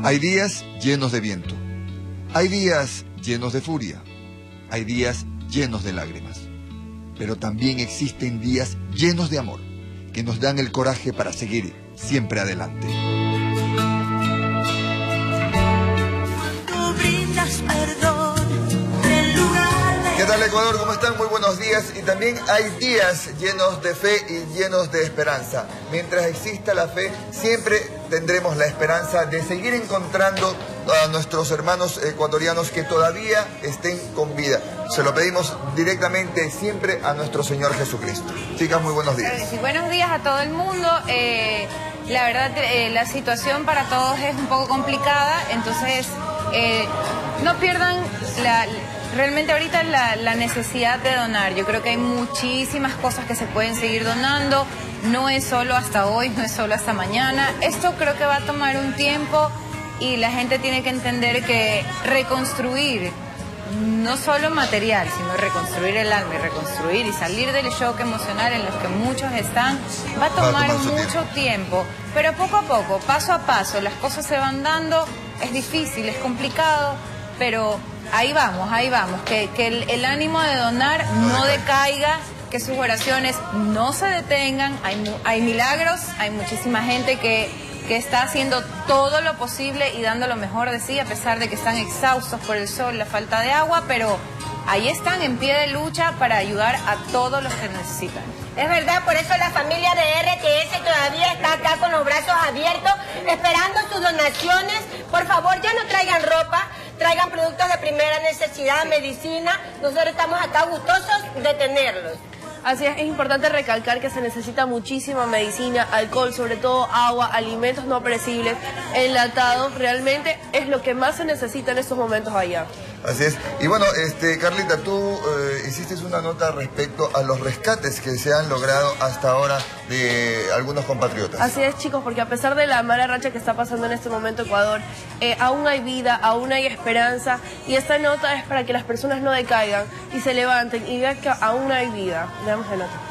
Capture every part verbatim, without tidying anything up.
Hay días llenos de viento, hay días llenos de furia, hay días llenos de lágrimas, pero también existen días llenos de amor, que nos dan el coraje para seguir siempre adelante. Tú brindas perdón en lugar de... ¿Qué tal, Ecuador? ¿Cómo están? Muy buenos días. Y también hay días llenos de fe y llenos de esperanza. Mientras exista la fe, siempre tendremos la esperanza de seguir encontrando a nuestros hermanos ecuatorianos que todavía estén con vida. Se lo pedimos directamente siempre a nuestro Señor Jesucristo. Chicas, muy buenos días. Sí, buenos días a todo el mundo. Eh, la verdad, eh, la situación para todos es un poco complicada, entonces eh, no pierdan la... Realmente ahorita la, la necesidad de donar. Yo creo que hay muchísimas cosas que se pueden seguir donando. No es solo hasta hoy, no es solo hasta mañana. Esto creo que va a tomar un tiempo y la gente tiene que entender que reconstruir, no solo material, sino reconstruir el alma y reconstruir y salir del shock emocional en los que muchos están, va a tomar, va a tomar mucho tiempo. tiempo. Pero poco a poco, paso a paso, las cosas se van dando. Es difícil, es complicado, pero... Ahí vamos, ahí vamos, que, que el, el ánimo de donar no decaiga, que sus oraciones no se detengan, hay, hay milagros, hay muchísima gente que, que está haciendo todo lo posible y dando lo mejor de sí, a pesar de que están exhaustos por el sol, la falta de agua, pero ahí están en pie de lucha para ayudar a todos los que necesitan. Es verdad, por eso la familia de R T S todavía está acá con los brazos abiertos, esperando sus donaciones. Por favor, ya no traigan ropa, traigan productos de primera necesidad, medicina. Nosotros estamos acá gustosos de tenerlos. Así es, es importante recalcar que se necesita muchísima medicina, alcohol, sobre todo agua, alimentos no perecibles, enlatados. Realmente es lo que más se necesita en estos momentos allá. Así es. Y bueno, este, Carlita, tú eh, hiciste una nota respecto a los rescates que se han logrado hasta ahora de algunos compatriotas. Así es, chicos, porque a pesar de la mala racha que está pasando en este momento Ecuador, eh, aún hay vida, aún hay esperanza, y esta nota es para que las personas no decaigan y se levanten y vean que aún hay vida. Veamos la nota.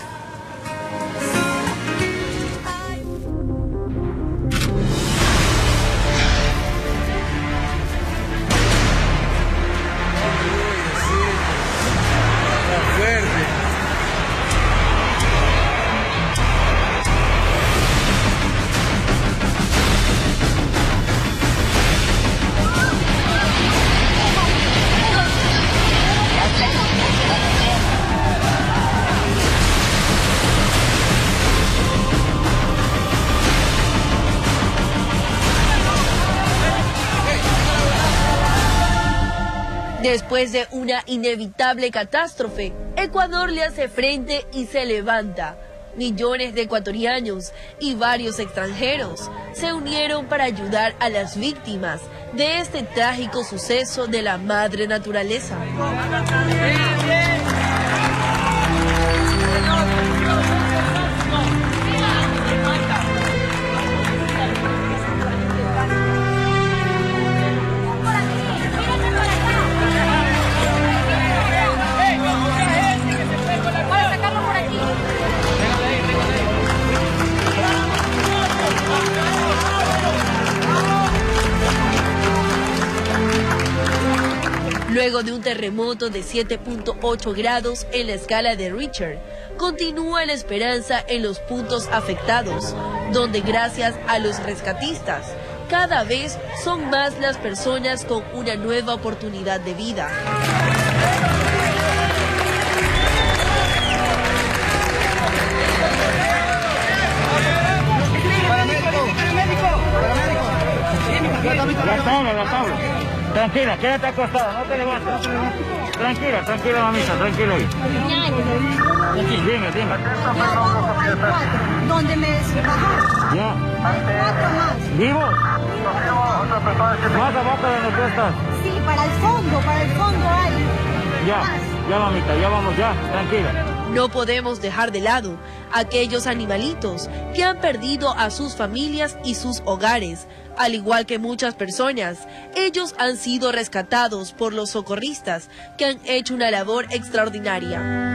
Después de una inevitable catástrofe, Ecuador le hace frente y se levanta. Millones de ecuatorianos y varios extranjeros se unieron para ayudar a las víctimas de este trágico suceso de la madre naturaleza. Luego de un terremoto de siete punto ocho grados en la escala de Richter, continúa la esperanza en los puntos afectados, donde gracias a los rescatistas, cada vez son más las personas con una nueva oportunidad de vida. La tabla, la tabla. Tranquila, quédate acostada, no te levantes. Tranquila, tranquila, mamita, tranquila ahí. Dime, dime. ¿Dónde me bajaron? Ya. Cuatro más. ¿Vivo? Más abajo de donde tú estás. Sí, para el fondo, para el fondo hay. Ya, ya, mamita, ya vamos, ya, tranquila. No podemos dejar de lado a aquellos animalitos que han perdido a sus familias y sus hogares. Al igual que muchas personas, ellos han sido rescatados por los socorristas que han hecho una labor extraordinaria.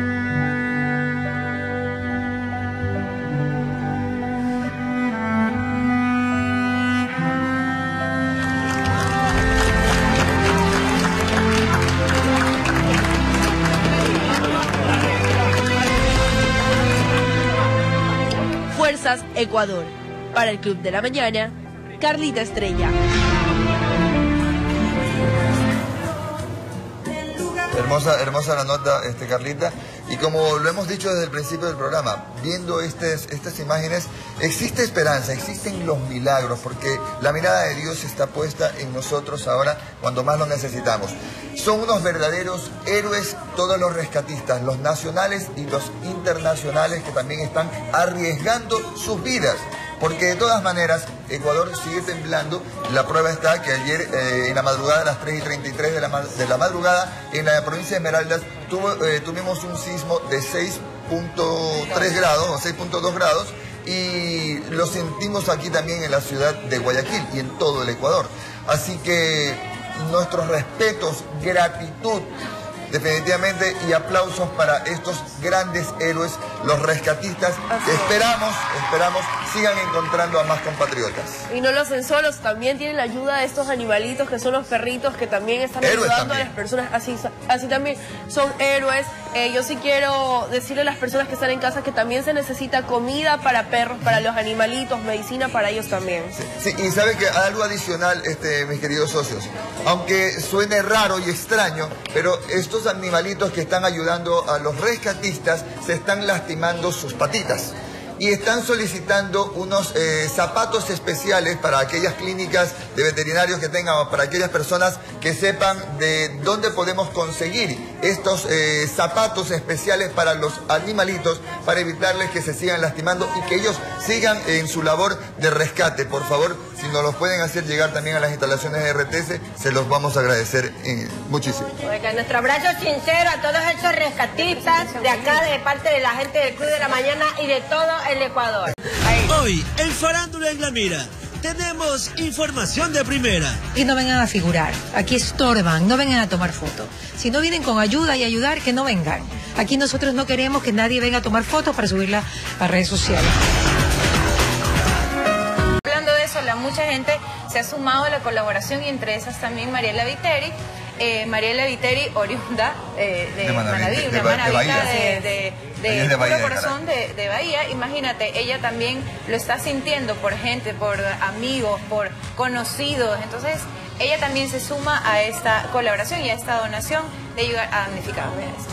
Paz, Ecuador. Para el Club de la Mañana, Carlita Estrella. Hermosa, hermosa la nota, este, Carlita. Y como lo hemos dicho desde el principio del programa, viendo estas, estas imágenes, existe esperanza, existen los milagros, porque la mirada de Dios está puesta en nosotros ahora cuando más lo necesitamos. Son unos verdaderos héroes todos los rescatistas, los nacionales y los internacionales, que también están arriesgando sus vidas. Porque de todas maneras, Ecuador sigue temblando. La prueba está que ayer, eh, en la madrugada, a las tres y treinta y tres de la, de la madrugada, en la provincia de Esmeraldas, tuvo, eh, tuvimos un sismo de seis punto tres grados o seis punto dos grados, y lo sentimos aquí también en la ciudad de Guayaquil y en todo el Ecuador. Así que nuestros respetos, gratitud, definitivamente, y aplausos para estos grandes héroes, los rescatistas. Esperamos, esperamos sigan encontrando a más compatriotas. Y no lo hacen solos, también tienen la ayuda de estos animalitos que son los perritos, que también están Héroes ayudando también. a las personas, así, así también son héroes. Eh, yo sí quiero decirle a las personas que están en casa que también se necesita comida para perros, para los animalitos, medicina para ellos también. Sí, sí, y sabe que algo adicional, este, mis queridos socios, aunque suene raro y extraño, pero estos animalitos que están ayudando a los rescatistas se están lastimando sus patitas. Y están solicitando unos eh, zapatos especiales para aquellas clínicas de veterinarios que tengan, o para aquellas personas que sepan de dónde podemos conseguir estos eh, zapatos especiales para los animalitos, para evitarles que se sigan lastimando y que ellos sigan en su labor de rescate. Por favor, si nos los pueden hacer llegar también a las instalaciones de R T S, se los vamos a agradecer eh, muchísimo. Oiga, nuestro abrazo sincero a todos esos rescatistas de acá, de parte de la gente del Club de la Mañana y de todo el Ecuador. Ahí. Hoy, en Farándula en la Mira, tenemos información de primera. Y no vengan a figurar, aquí estorban, no vengan a tomar fotos. Si no vienen con ayuda y ayudar, que no vengan. Aquí nosotros no queremos que nadie venga a tomar fotos para subirla a redes sociales. Hablando de eso, la, mucha gente se ha sumado a la colaboración, y entre esas también Mariela Viteri. Eh, Mariela Viteri, oriunda eh, de, De Manaví, Manaví, de- una de manavita Bahía. de, de, de, Ella es de puro Bahía, corazón de, de Bahía. Imagínate, ella también lo está sintiendo por gente, por amigos, por conocidos. Entonces, ella también se suma a esta colaboración y a esta donación de ayudar a damnificados. Vean esto.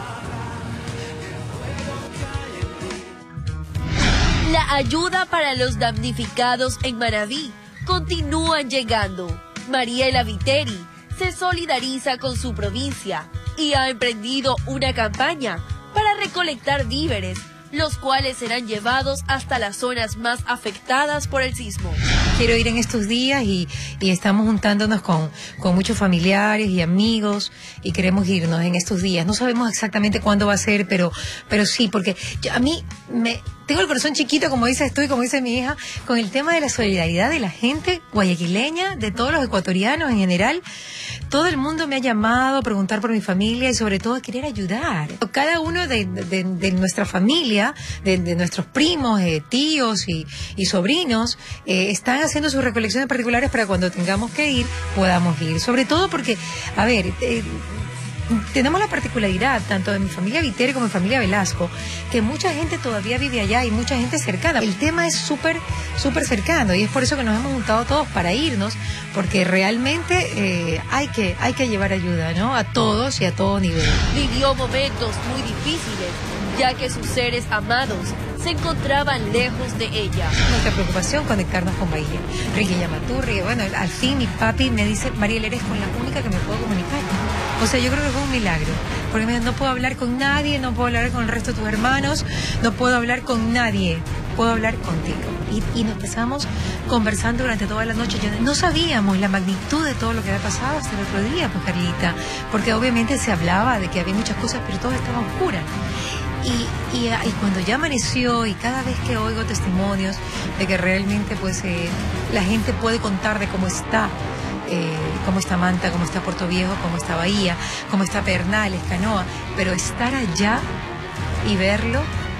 La ayuda para los damnificados en Manaví continúan llegando. Mariela Viteri se solidariza con su provincia y ha emprendido una campaña para recolectar víveres, los cuales serán llevados hasta las zonas más afectadas por el sismo. Quiero ir en estos días y, y estamos juntándonos con, con muchos familiares y amigos y queremos irnos en estos días. No sabemos exactamente cuándo va a ser, pero, pero sí, porque yo- a mí me... Tengo el corazón chiquito, como dices tú y como dice mi hija, con el tema de la solidaridad de la gente guayaquileña, de todos los ecuatorianos en general. Todo el mundo me ha llamado a preguntar por mi familia y sobre todo a querer ayudar. Cada uno de, de, de nuestra familia, de, de nuestros primos, eh, tíos y, y sobrinos, eh, están haciendo sus recolecciones particulares para cuando tengamos que ir, podamos ir. Sobre todo porque, a ver... Eh, tenemos la particularidad, tanto de mi familia Viteri como de mi familia Velasco, que mucha gente todavía vive allá y mucha gente cercana. El tema es súper, súper cercano y es por eso que nos hemos juntado todos para irnos, porque realmente eh, hay que, hay que llevar ayuda, ¿no? A todos y a todo nivel. Vivió momentos muy difíciles, ya que sus seres amados se encontraban lejos de ella. Nuestra preocupación, conectarnos con Bahía. Ricky Yamaturri, bueno, al fin mi papi me dice, Mariela, eres con la única que me puedo comunicar. O sea, yo creo que fue un milagro, porque me dijo, no puedo hablar con nadie, no puedo hablar con el resto de tus hermanos, no puedo hablar con nadie, puedo hablar contigo. Y, y nos pasamos conversando durante toda la noche. Yo, no sabíamos la magnitud de todo lo que había pasado hasta el otro día, pues, Carlita, porque obviamente se hablaba de que había muchas cosas, pero todo estaba oscuro. Y, y, y cuando ya amaneció y cada vez que oigo testimonios de que realmente pues eh, la gente puede contar de cómo está, eh, cómo está Manta, cómo está Puerto Viejo, cómo está Bahía, cómo está Pernales, Canoa, pero estar allá y verlo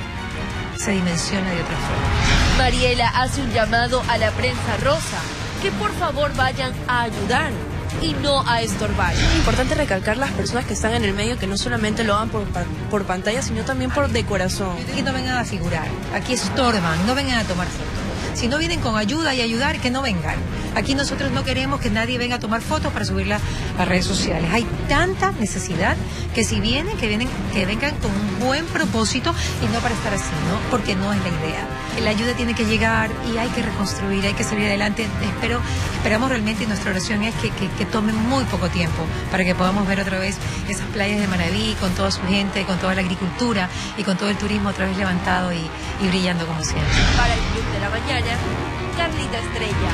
se dimensiona de otra forma. Mariela hace un llamado a la prensa rosa, que por favor vayan a ayudar, y no a estorbar. Es importante recalcar las personas que están en el medio que no solamente lo hagan por, por pantalla, sino también por de corazón. Aquí no vengan a figurar, aquí estorban, no vengan a tomar fotos. Si no vienen con ayuda y ayudar, que no vengan. Aquí nosotros no queremos que nadie venga a tomar fotos para subirlas a redes sociales. Hay tanta necesidad que si vienen, que vienen, que vengan con un buen propósito y no para estar así, ¿no? Porque no es la idea. La ayuda tiene que llegar y hay que reconstruir, hay que salir adelante. Espero, esperamos realmente, y nuestra oración es que, que, que tome muy poco tiempo para que podamos ver otra vez esas playas de Manaví con toda su gente, con toda la agricultura y con todo el turismo otra vez levantado y, y brillando como siempre. Para el Club de la Mañana, Carlita Estrella.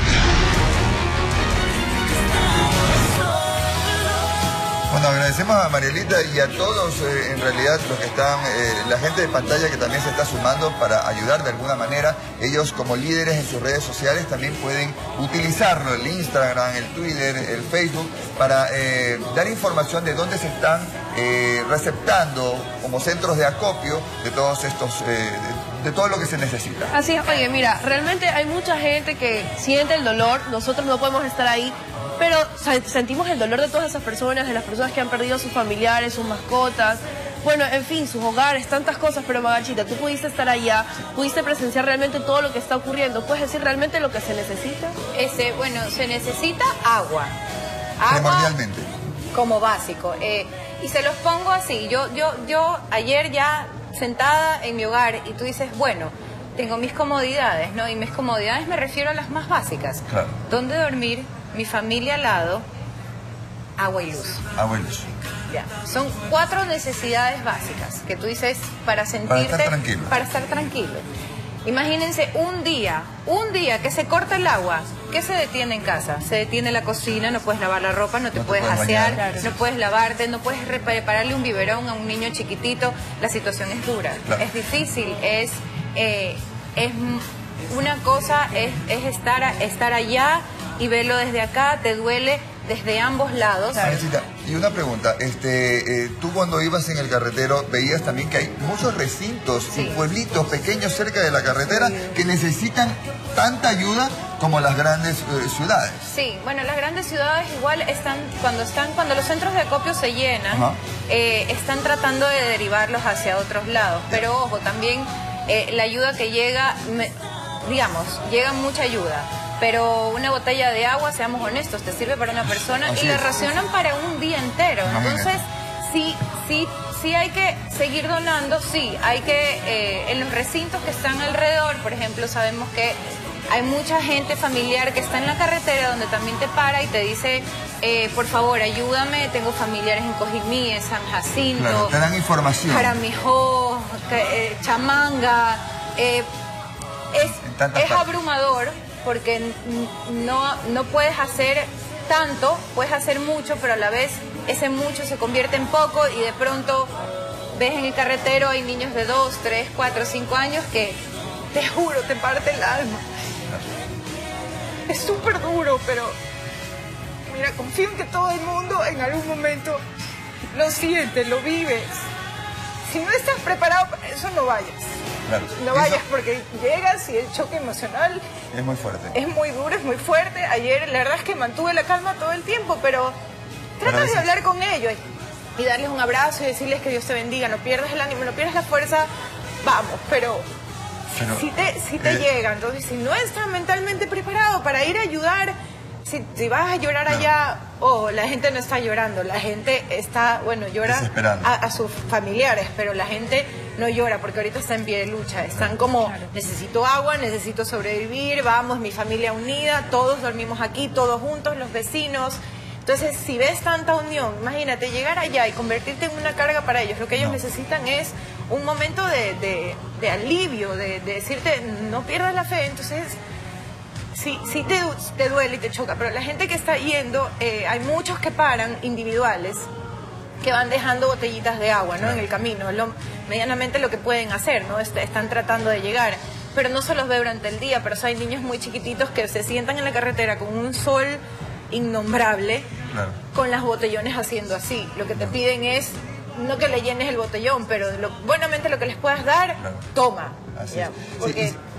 Bueno, agradecemos a Marielita y a todos, eh, en realidad, los que están, eh, la gente de pantalla que también se está sumando para ayudar de alguna manera. Ellos, como líderes en sus redes sociales, también pueden utilizarlo, el Instagram, el Twitter, el Facebook, para eh, dar información de dónde se están eh, receptando como centros de acopio de todos estos, eh, de, de todo lo que se necesita. Así es, oye, mira, realmente hay mucha gente que siente el dolor, nosotros no podemos estar ahí, pero sentimos el dolor de todas esas personas, de las personas que han perdido a sus familiares, sus mascotas, bueno, en fin, sus hogares, tantas cosas. Pero Magachita, tú pudiste estar allá, pudiste presenciar realmente todo lo que está ocurriendo. ¿Puedes decir realmente lo que se necesita? Ese, bueno, se necesita agua. Agua Primordialmente. como básico. Eh, y se los pongo así. Yo, yo, yo ayer ya sentada en mi hogar y tú dices, bueno, tengo mis comodidades, ¿no? Y mis comodidades me refiero a las más básicas. Claro. ¿Dónde dormir? Mi familia al lado, agua y luz. Agua y luz. Ya. Son cuatro necesidades básicas que tú dices para sentirte... Para estar tranquilo. Para estar tranquilo. Imagínense un día, un día que se corta el agua, ¿qué se detiene en casa? Se detiene la cocina, no puedes lavar la ropa, no te No te puedes puedes asear, bañar. no puedes lavarte, no puedes re- prepararle un biberón a un niño chiquitito. La situación es dura, Claro. es difícil, es... eh, es una cosa es, es estar, a- estar allá y verlo desde acá, te duele desde ambos lados. Marielita, y una pregunta, este, eh, tú cuando ibas en el carretero veías también que hay muchos recintos Sí. y pueblitos pequeños cerca de la carretera que necesitan tanta ayuda como las grandes eh, ciudades. Sí, bueno, las grandes ciudades igual están, cuando están, cuando los centros de acopio se llenan, Ajá. eh, están tratando de derivarlos hacia otros lados. Pero ojo, también eh, la ayuda que llega, me- digamos, llega mucha ayuda. Pero una botella de agua, seamos honestos, te sirve para una persona Así y la es. racionan para un día entero. Imagínate. Entonces, sí, sí, sí hay que seguir donando, sí, hay que, eh, en los recintos que están alrededor, por ejemplo, sabemos que hay mucha gente familiar que está en la carretera donde también te para y te dice, eh, por favor, ayúdame, tengo familiares en Cojimí, en San Jacinto, Claro, te dan información. Jaramijó, que- eh, Chamanga, eh, es, En tantas es partes. abrumador porque n- no, no puedes hacer tanto, puedes hacer mucho, pero a la vez ese mucho se convierte en poco y de pronto ves en el carretero hay niños de dos, tres, cuatro, cinco años que te juro, te parte el alma. Es súper duro, pero mira, confío en que todo el mundo en algún momento lo siente, lo vives. Si no estás preparado para eso, no vayas. Claro. No Eso vayas porque llegas y el choque emocional es muy fuerte. es muy duro, es muy fuerte. Ayer la verdad es que mantuve la calma todo el tiempo, pero Pero a tratas veces- de hablar con ellos y darles un abrazo y decirles que Dios te bendiga. No pierdas el ánimo, no pierdas la fuerza. Vamos, pero Pero, si te, si te eh, llega, entonces si no estás mentalmente preparado para ir a ayudar, si, si vas a llorar No. allá, oh, la gente no está llorando, la gente está, bueno, llora Desesperando. a, a sus familiares, pero la gente no llora porque ahorita está en pie de lucha, están como, necesito agua, necesito sobrevivir, vamos, mi familia unida, todos dormimos aquí, todos juntos, los vecinos. Entonces, si ves tanta unión, imagínate llegar allá y convertirte en una carga para ellos. Lo que ellos No. necesitan es un momento de, de- de alivio, de, de decirte, no pierdas la fe. Entonces, sí, sí te, du- te duele y te choca, pero la gente que está yendo, eh, hay muchos que paran individuales, que van dejando botellitas de agua, ¿no? En el camino, lo, medianamente lo que pueden hacer, ¿no? Est- están tratando de llegar. Pero no se los ve durante el día, pero o sea, hay niños muy chiquititos que se sientan en la carretera con un sol innombrable, Claro. con las botellones haciendo así. Lo que te piden es, no que le llenes el botellón, pero lo- buenamente lo que les puedas dar, Claro. toma. Así ¿ya? es. Sí, Porque y-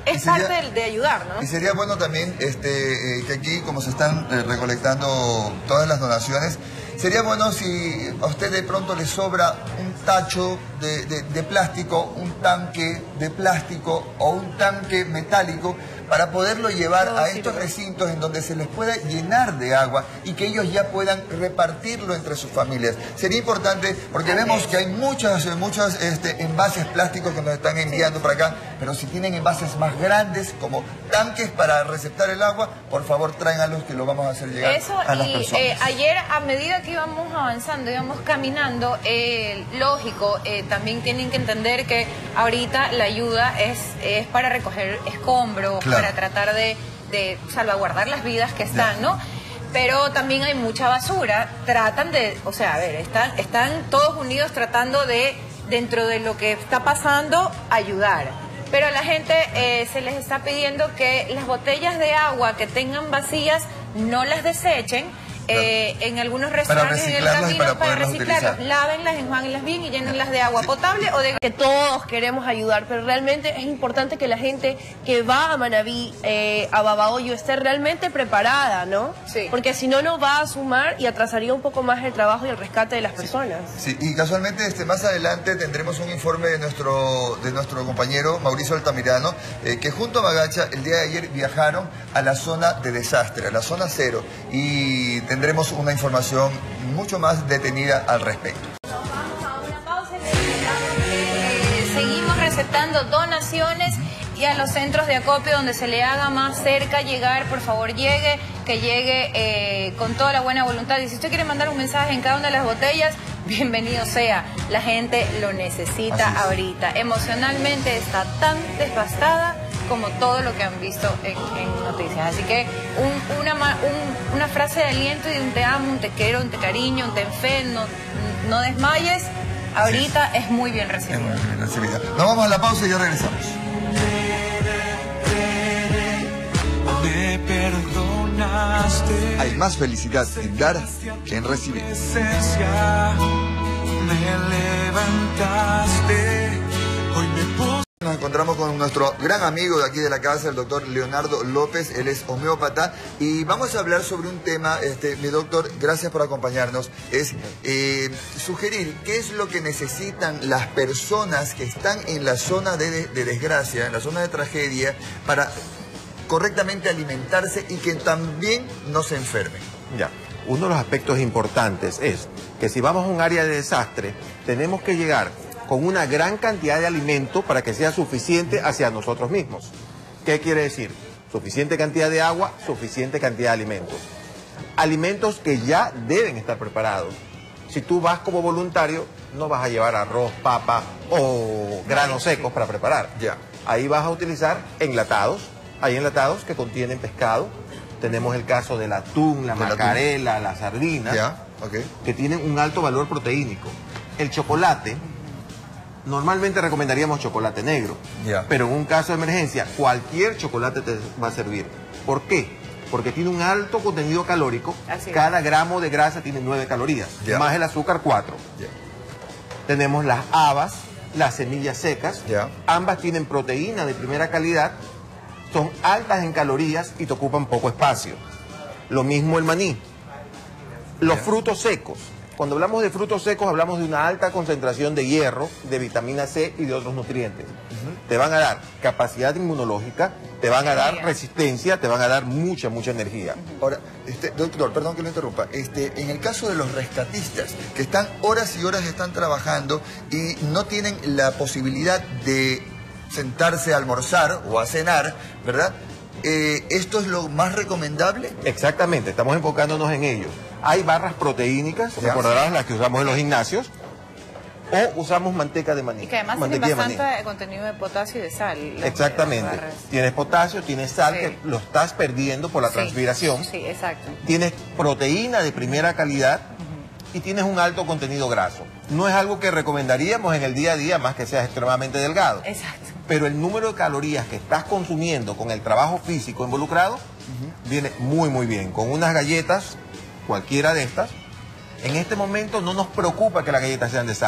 es sería, parte de, de ayudar, ¿no? Y sería bueno también este, eh, que aquí, como se están eh, recolectando todas las donaciones, sería bueno si a usted de pronto le sobra un tacho de, de, de plástico, un tanque de plástico o un tanque metálico, para poderlo llevar Todo a sirve. estos recintos en donde se les pueda llenar de agua y que ellos ya puedan repartirlo entre sus familias. Sería importante, porque Así vemos es. que hay muchos, muchos este, envases plásticos que nos están enviando para acá, pero si tienen envases más grandes, como tanques para receptar el agua, por favor tráiganlos, que lo vamos a hacer llegar Eso, a las y personas. eh, ayer, a medida que íbamos avanzando, íbamos caminando, eh, lógico, eh, también tienen que entender que ahorita la ayuda es, es para recoger escombros, Claro. para tratar de, de salvaguardar las vidas que están, Ya. ¿no? Pero también hay mucha basura. Tratan de, o sea, a ver, están, están todos unidos tratando de, dentro de lo que está pasando, ayudar. Pero a la gente eh, se les está pidiendo que las botellas de agua que tengan vacías no las desechen. Eh, en algunos restaurantes en el reciclarlas y camino para para, poderlas reciclarlas, utilizar. lávenlas, enjuáguenlas bien y llénenlas de agua potable o de... Que todos queremos ayudar, pero realmente es importante que la gente que va a Manabí, eh, a Babahoyo, esté realmente preparada, ¿no? Sí. Porque si no, no va a sumar y atrasaría un poco más el trabajo y el rescate de las personas. Sí, y casualmente este, más adelante tendremos un informe de nuestro, de nuestro compañero Mauricio Altamirano, eh, que junto a Magacha el día de ayer viajaron a la zona de desastre, a la zona cero, y tendremos una información mucho más detenida al respecto. Una pausa y eh, seguimos receptando donaciones y a los centros de acopio donde se le haga más cerca llegar, por favor llegue, que llegue eh, con toda la buena voluntad. Y si usted quiere mandar un mensaje en cada una de las botellas, bienvenido sea. La gente lo necesita Así es. ahorita. Emocionalmente está tan devastada como todo lo que han visto en, en noticias. Así que un- una, ma- un- una frase de aliento y un te amo, un te quiero, un te cariño, un ten fe, no, no desmayes, ahorita es muy bien recibido. Es muy bien recibida. Nos vamos a la pausa y ya regresamos. Me perdonaste. Hay más felicidad en dar que en recibir. Esencia, me levantaste. Hoy me puse. Nos encontramos con nuestro gran amigo de aquí de la casa, el doctor Leonardo López. Él es homeópata y vamos a hablar sobre un tema, este, mi doctor, gracias por acompañarnos, es eh, sugerir qué es lo que necesitan las personas que están en la zona de, de- de desgracia, en la zona de tragedia, para correctamente alimentarse y que también no se enfermen. Ya, uno de los aspectos importantes es que si vamos a un área de desastre, tenemos que llegar con una gran cantidad de alimento para que sea suficiente hacia nosotros mismos. ¿Qué quiere decir? Suficiente cantidad de agua, suficiente cantidad de alimentos. Alimentos que ya deben estar preparados. Si tú vas como voluntario, no vas a llevar arroz, papa o granos secos para preparar. Ya. Ahí vas a utilizar enlatados. Hay enlatados que contienen pescado. Tenemos el caso del atún, la Del atún. macarela, la sardina, ¿Ya? Ok. que tienen un alto valor proteínico. El chocolate, normalmente recomendaríamos chocolate negro, Ya. pero en un caso de emergencia, cualquier chocolate te va a servir. ¿Por qué? Porque tiene un alto contenido calórico. Así es. Cada gramo de grasa tiene nueve calorías, Ya. más el azúcar cuatro. Ya. Tenemos las habas, las semillas secas, Ya. ambas tienen proteína de primera calidad, son altas en calorías y te ocupan poco espacio. Lo mismo el maní. Los Ya. frutos secos. Cuando hablamos de frutos secos hablamos de una alta concentración de hierro, de vitamina C y de otros nutrientes. Te van a dar capacidad inmunológica, te van a dar Energía. resistencia, te van a dar mucha, mucha energía. Ahora, este, doctor, perdón que lo interrumpa. Este, en el caso de los rescatistas, que están horas y horas están trabajando y no tienen la posibilidad de sentarse a almorzar o a cenar, ¿verdad? Eh, ¿Esto es lo más recomendable? Exactamente, estamos enfocándonos en ello. Hay barras proteínicas, Ya. recordarás las que usamos en los gimnasios, o usamos manteca de maní. Y que además tiene mantequilla de maní. bastante contenido de potasio y de sal. las- Exactamente. las barras. Tienes potasio, tienes sal, Sí. que lo estás perdiendo por la Sí, transpiración. Sí, exacto. Tienes proteína de primera calidad y tienes un alto contenido graso. No es algo que recomendaríamos en el día a día, más que seas extremadamente delgado. Exacto. Pero el número de calorías que estás consumiendo con el trabajo físico involucrado viene muy, muy bien. Con unas galletas, cualquiera de estas, en este momento no nos preocupa que las galletas sean de sal.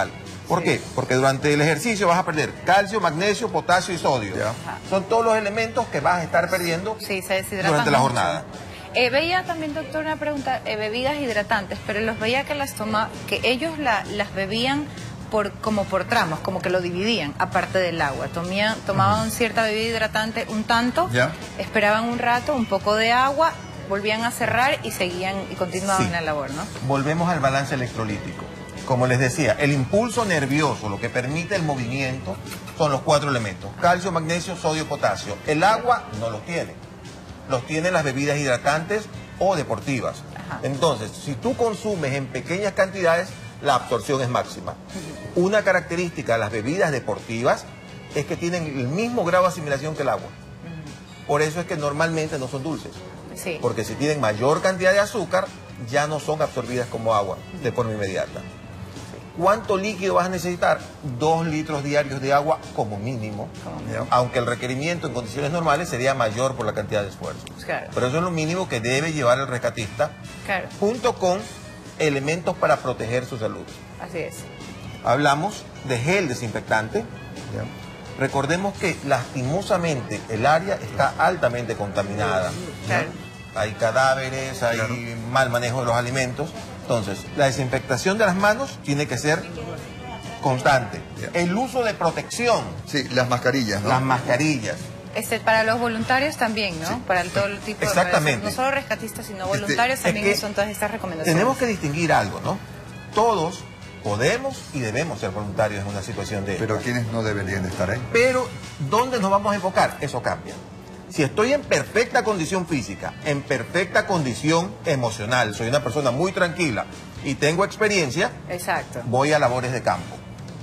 ¿Por Sí. qué? Porque durante el ejercicio vas a perder calcio, magnesio, potasio y sodio. Ya. Son todos los elementos que vas a estar perdiendo Sí, se deshidratan durante la mucho. jornada. Eh, veía también, doctor, una pregunta, eh, bebidas hidratantes, pero los veía que las toma, que ellos la- las bebían por como por tramos, como que lo dividían, aparte del agua. Tomían, tomaban cierta bebida hidratante un tanto, Ya. esperaban un rato, un poco de agua, volvían a cerrar y seguían y continuaban Sí. la labor, ¿no? Volvemos al balance electrolítico. Como les decía, el impulso nervioso, lo que permite el movimiento, son los cuatro elementos. Calcio, magnesio, sodio, potasio. El agua no los tiene. Los tienen las bebidas hidratantes o deportivas. Ajá. Entonces, si tú consumes en pequeñas cantidades, la absorción es máxima. Una característica de las bebidas deportivas es que tienen el mismo grado de asimilación que el agua. Por eso es que normalmente no son dulces. Sí. Porque si tienen mayor cantidad de azúcar, ya no son absorbidas como agua de forma inmediata. ¿Cuánto líquido vas a necesitar? Dos litros diarios de agua como mínimo, Ya. aunque el requerimiento en condiciones normales sería mayor por la cantidad de esfuerzo. Claro. Pero eso es lo mínimo que debe llevar el rescatista, Claro, junto con elementos para proteger su salud. así es. Hablamos de gel desinfectante. Ya. Recordemos que lastimosamente el área está altamente contaminada. Claro. Hay cadáveres, hay Claro. mal manejo de los alimentos. Entonces, la desinfectación de las manos tiene que ser constante. Ya. El uso de protección, Sí, las mascarillas, ¿no? las mascarillas. Este, para los voluntarios también, ¿no? Sí. Para el, todo el tipo de... Exactamente. No solo rescatistas, sino Este, voluntarios es también que son todas estas recomendaciones. Tenemos que distinguir algo, ¿no? Todos podemos y debemos ser voluntarios en una situación de Pero esta. quienes no deberían de estar ahí. Pero, ¿dónde nos vamos a enfocar? Eso cambia. Si estoy en perfecta condición física, en perfecta condición emocional, soy una persona muy tranquila y tengo experiencia, Exacto. voy a labores de campo.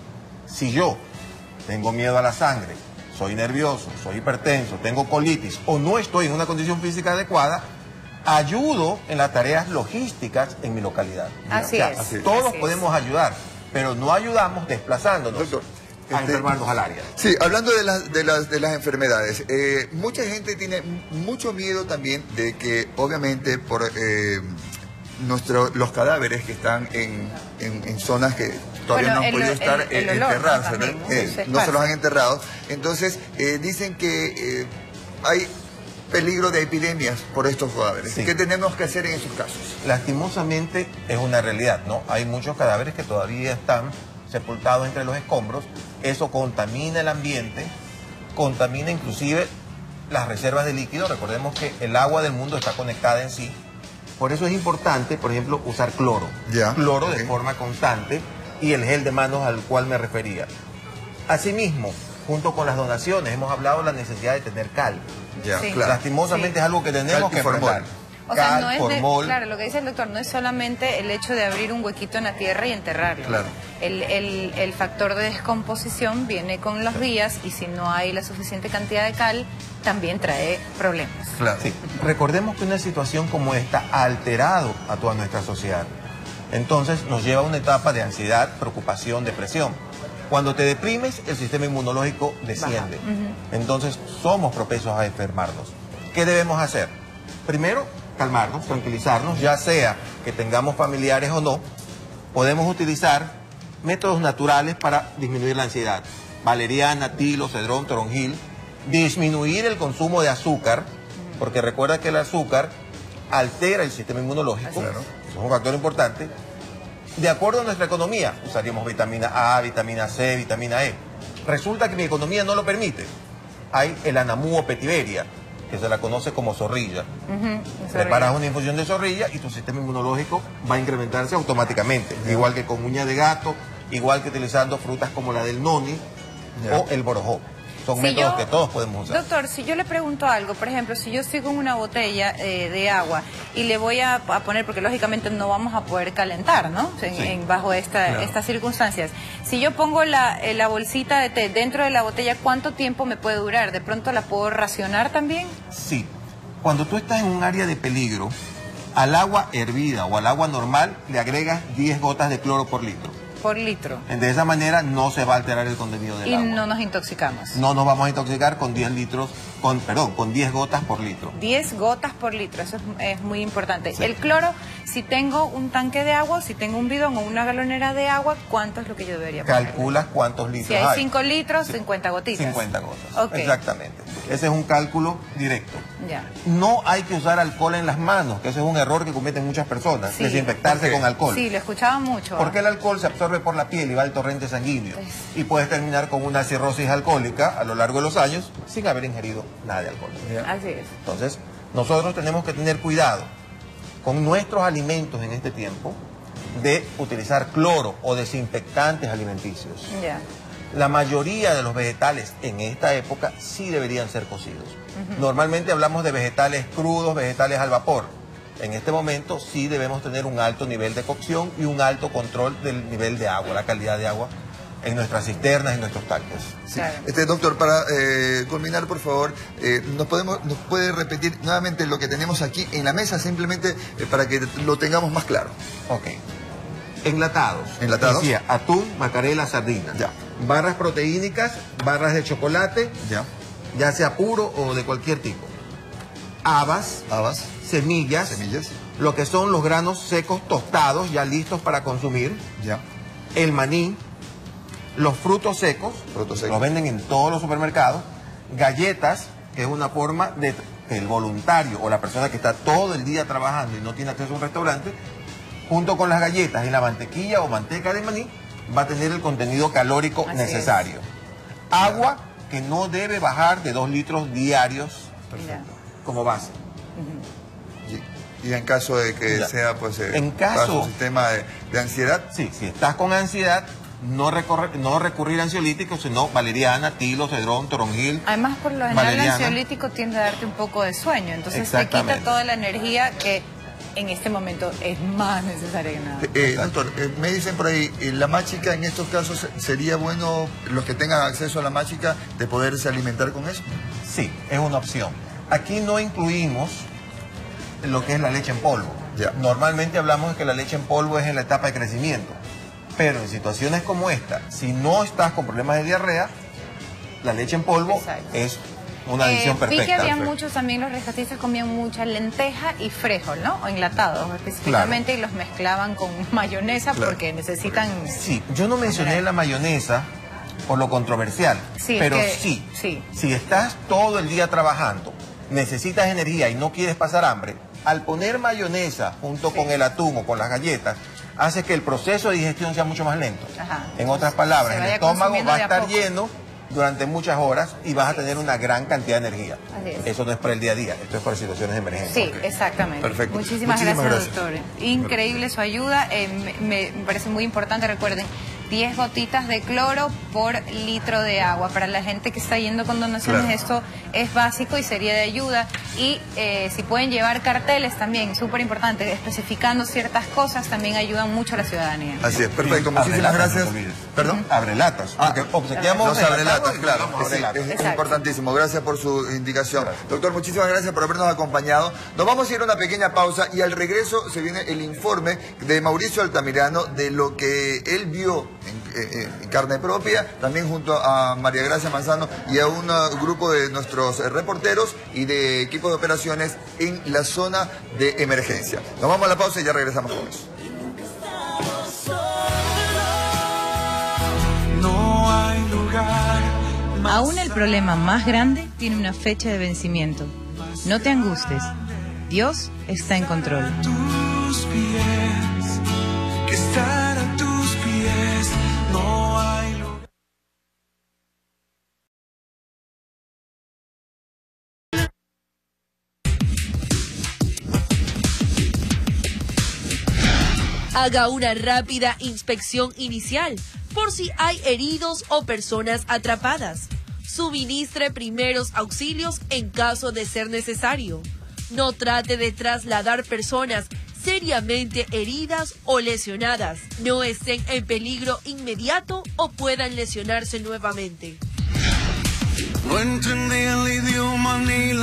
Si yo tengo miedo a la sangre, soy nervioso, soy hipertenso, tengo colitis o no estoy en una condición física adecuada, ayudo en las tareas logísticas en mi localidad. Así O sea, es, así Todos es. podemos ayudar, pero no ayudamos desplazándonos Doctor, a este- enfermarnos al área. Sí, hablando de las, de las, de las enfermedades, eh, mucha gente tiene m- mucho miedo también de que, obviamente, por eh, nuestro, los cadáveres que están en, en, en zonas que todavía Bueno, no han el- podido el- estar el eh, olor, ¿no? enterrados, También, ¿no? ¿no? Eh, Se no se los esparce. han enterrado. Entonces, eh, dicen que eh, hay peligro de epidemias por estos cadáveres. Sí. ¿Qué tenemos que hacer en esos casos? Lastimosamente es una realidad, ¿no? Hay muchos cadáveres que todavía están sepultados entre los escombros. Eso contamina el ambiente, contamina inclusive las reservas de líquido. Recordemos que el agua del mundo está conectada en sí. Por eso es importante, por ejemplo, usar cloro. Ya, Cloro ok. de forma constante y el gel de manos al cual me refería. Asimismo, junto con las donaciones, hemos hablado de la necesidad de tener cal. Ya, Sí. claro. Lastimosamente Sí. es algo que tenemos Cal y que formol. enfrentar. O sea, Cal, no es de- formol. claro, lo que dice el doctor, no es solamente el hecho de abrir un huequito en la tierra y enterrarlo. Claro. El, el- el factor de descomposición viene con los días y si no hay la suficiente cantidad de cal, también trae problemas. Claro. Sí. Recordemos que una situación como esta ha alterado a toda nuestra sociedad. Entonces nos lleva a una etapa de ansiedad, preocupación, depresión. Cuando te deprimes, el sistema inmunológico desciende. Entonces somos propensos a enfermarnos. ¿Qué debemos hacer? Primero, calmarnos, tranquilizarnos, ya sea que tengamos familiares o no. Podemos utilizar métodos naturales para disminuir la ansiedad. Valeriana, tilo, cedrón, toronjil. Disminuir el consumo de azúcar, porque recuerda que el azúcar altera el sistema inmunológico. Así es. Eso es un factor importante. De acuerdo a nuestra economía, usaríamos vitamina A, vitamina C, vitamina E. Resulta que mi economía no lo permite. Hay el Anamuo petiveria, que se la conoce como zorrilla. Ujú, eso Preparas es una infusión de zorrilla y tu sistema inmunológico va a incrementarse automáticamente. Igual que con uña de gato, igual que utilizando frutas como la del noni Ya. o el borojó. Son Si métodos yo- que todos podemos usar. Doctor, si yo le pregunto algo, por ejemplo, si yo estoy con una botella eh, de agua y le voy a, a poner, porque lógicamente no vamos a poder calentar, ¿no? En, Sí. en- bajo esta, Claro. estas circunstancias. Si yo pongo la, eh, la bolsita de té dentro de la botella, ¿cuánto tiempo me puede durar? ¿De pronto la puedo racionar también? Sí. Cuando tú estás en un área de peligro, al agua hervida o al agua normal le agregas diez gotas de cloro por litro. por litro. De esa manera no se va a alterar el contenido del y agua. Y no nos intoxicamos. No nos vamos a intoxicar con diez litros, con, perdón, con diez gotas por litro. diez gotas por litro, eso es, es muy importante. Sí. El cloro, si tengo un tanque de agua, si tengo un bidón o una galonera de agua, ¿cuánto es lo que yo debería poner? Calculas cuántos litros Si hay cinco litros, sí. cincuenta gotitas. cincuenta gotas, okay. Exactamente. Ese es un cálculo directo. Ya. No hay que usar alcohol en las manos, que ese es un error que cometen muchas personas, sí. desinfectarse okay. con alcohol. Sí, lo escuchaba mucho. Porque el alcohol se absorbe por la piel y va al torrente sanguíneo. Es... Y puedes terminar con una cirrosis alcohólica a lo largo de los años sin haber ingerido nada de alcohol. Así es. Entonces, nosotros tenemos que tener cuidado con nuestros alimentos en este tiempo de utilizar cloro o desinfectantes alimenticios. Ya. La mayoría de los vegetales en esta época sí deberían ser cocidos. Uh-huh. Normalmente hablamos de vegetales crudos, vegetales al vapor. En este momento sí debemos tener un alto nivel de cocción y un alto control del nivel de agua, la calidad de agua en nuestras cisternas, en nuestros tanques. Sí. Claro. Este, doctor, para eh, culminar, por favor, eh, ¿nos, podemos, ¿nos puede repetir nuevamente lo que tenemos aquí en la mesa, simplemente eh, para que lo tengamos más claro? Ok. Enlatados. Enlatados. Decía, atún, macarela, sardina. Ya. Barras proteínicas, barras de chocolate, ya, ya sea puro o de cualquier tipo. Habas. Habas. Semillas. Semillas. Lo que son los granos secos tostados, ya listos para consumir. Ya. El maní. Los frutos secos, frutos secos, los venden en todos los supermercados. Galletas, que es una forma de que el voluntario o la persona que está todo el día trabajando y no tiene acceso a un restaurante, junto con las galletas y la mantequilla o manteca de maní, va a tener el contenido calórico Así necesario. Es. Agua que no debe bajar de dos litros diarios. Perfecto. Como base. Uh-huh. Y, y en caso de que ya. sea pues eh, en caso un sistema de, de ansiedad. Sí, si estás con ansiedad, no, recorre, no recurrir a ansiolíticos, sino valeriana, tilo, cedrón, toronjil. Además, por lo general, el ansiolítico tiende a darte un poco de sueño, entonces te quita toda la energía que en este momento es más necesaria que nada. Eh, doctor, eh, me dicen por ahí, eh, la máchica en estos casos, ¿sería bueno los que tengan acceso a la máchica de poderse alimentar con eso? Sí, es una opción. Aquí no incluimos lo que es la leche en polvo. Ya. Normalmente hablamos de que la leche en polvo es en la etapa de crecimiento. Pero en situaciones como esta, si no estás con problemas de diarrea, la leche en polvo Exacto. es una adición eh, perfecta. Vi que había muchos, también los rescatistas comían mucha lenteja y frijol, ¿no? O enlatados específicamente, claro. Y los mezclaban con mayonesa claro. porque necesitan... Sí, yo no mencioné la mayonesa por lo controversial, sí, pero que, sí, sí, si estás todo el día trabajando, necesitas energía y no quieres pasar hambre, al poner mayonesa junto sí. con el atún o con las galletas, hace que el proceso de digestión sea mucho más lento. Ajá. En otras palabras, el estómago va a estar lleno durante muchas horas y vas a tener una gran cantidad de energía. Así es. Eso no es para el día a día, esto es para situaciones de emergencia. Sí, okay. exactamente. Perfecto. Muchísimas, Muchísimas gracias, gracias, doctor. Increíble su ayuda, eh, me, me parece muy importante, recuerden, diez gotitas de cloro por litro de agua. Para la gente que está yendo con donaciones, claro. esto es básico y sería de ayuda. Y eh, si pueden llevar carteles también, súper importante, especificando ciertas cosas, también ayudan mucho a la ciudadanía. Así es, perfecto. Muchísimas gracias. ¿Perdón? Abrelatas. Ah, obsequiamos los abrelatas, claro. Es, es, es importantísimo. Gracias por su indicación. Gracias. Doctor, muchísimas gracias por habernos acompañado. Nos vamos a ir a una pequeña pausa y al regreso se viene el informe de Mauricio Altamirano de lo que él vio en, en, en carne propia, también junto a María Gracia Manzano y a un grupo de nuestros reporteros y de equipos de operaciones en la zona de emergencia. Nos vamos a la pausa y ya regresamos con eso. No hay lugar. Aún el problema más grande tiene una fecha de vencimiento. No te angusties. Dios está en control. Tus pies, que estar a tus pies, no hay lugar. Haga una rápida inspección inicial por si hay heridos o personas atrapadas. Suministre primeros auxilios en caso de ser necesario. No trate de trasladar personas seriamente heridas o lesionadas. No estén en peligro inmediato o puedan lesionarse nuevamente. No entendía el idioma ni la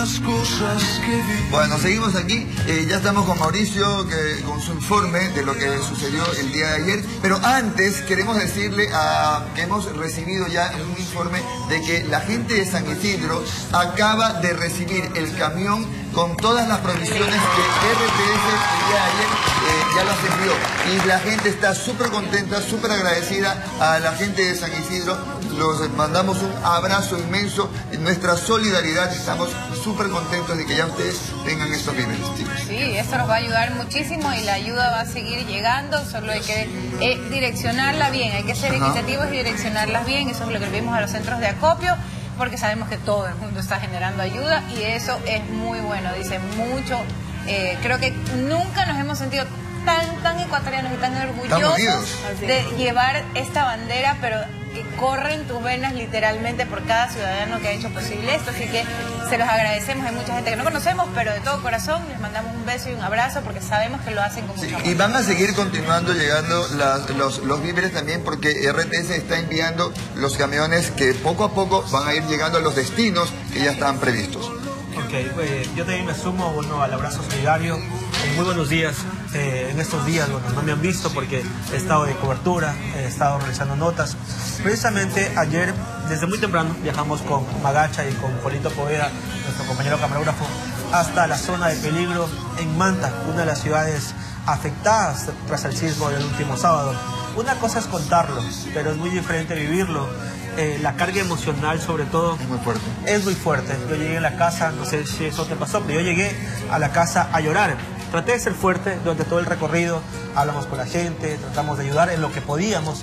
las cosas que vi. Bueno, seguimos aquí. Eh, ya estamos con Mauricio que, con su informe de lo que sucedió el día de ayer. Pero antes queremos decirle a, que hemos recibido ya un informe de que la gente de San Isidro acaba de recibir el camión con todas las provisiones que R T S el día de ayer eh, ya las envió. Y la gente está súper contenta, súper agradecida a la gente de San Isidro. Los mandamos un abrazo inmenso, en nuestra solidaridad. Estamos súper contentos de que ya ustedes tengan estos víveres, chicos. Sí, esto nos va a ayudar muchísimo y la ayuda va a seguir llegando, solo hay que eh, direccionarla bien, hay que ser Ajá. equitativos y direccionarlas bien. Eso es lo que vimos a los centros de acopio, porque sabemos que todo el mundo está generando ayuda y eso es muy bueno, dice mucho. Eh, creo que nunca nos hemos sentido tan, tan ecuatorianos y tan orgullosos de llevar esta bandera, pero que corre en tus venas literalmente por cada ciudadano que ha hecho posible esto, así que se los agradecemos. Hay mucha gente que no conocemos, pero de todo corazón les mandamos un beso y un abrazo porque sabemos que lo hacen con mucho amor. Y van a seguir continuando llegando las, los, los víveres también, porque R T S está enviando los camiones que poco a poco van a ir llegando a los destinos que ya están previstos. Ok, eh, yo también me sumo bueno, al abrazo solidario. Eh, muy buenos días. Eh, en estos días, bueno, no me han visto porque he estado de cobertura, he estado realizando notas. Precisamente ayer, desde muy temprano, viajamos con Magacha y con Polito Poveda, nuestro compañero camarógrafo, hasta la zona de peligro en Manta, una de las ciudades afectadas tras el sismo del último sábado. Una cosa es contarlo, pero es muy diferente vivirlo. Eh, la carga emocional, sobre todo, es muy fuerte. Es muy fuerte. Yo llegué a la casa, no sé si eso te pasó, pero yo llegué a la casa a llorar. Traté de ser fuerte durante todo el recorrido, hablamos con la gente, tratamos de ayudar en lo que podíamos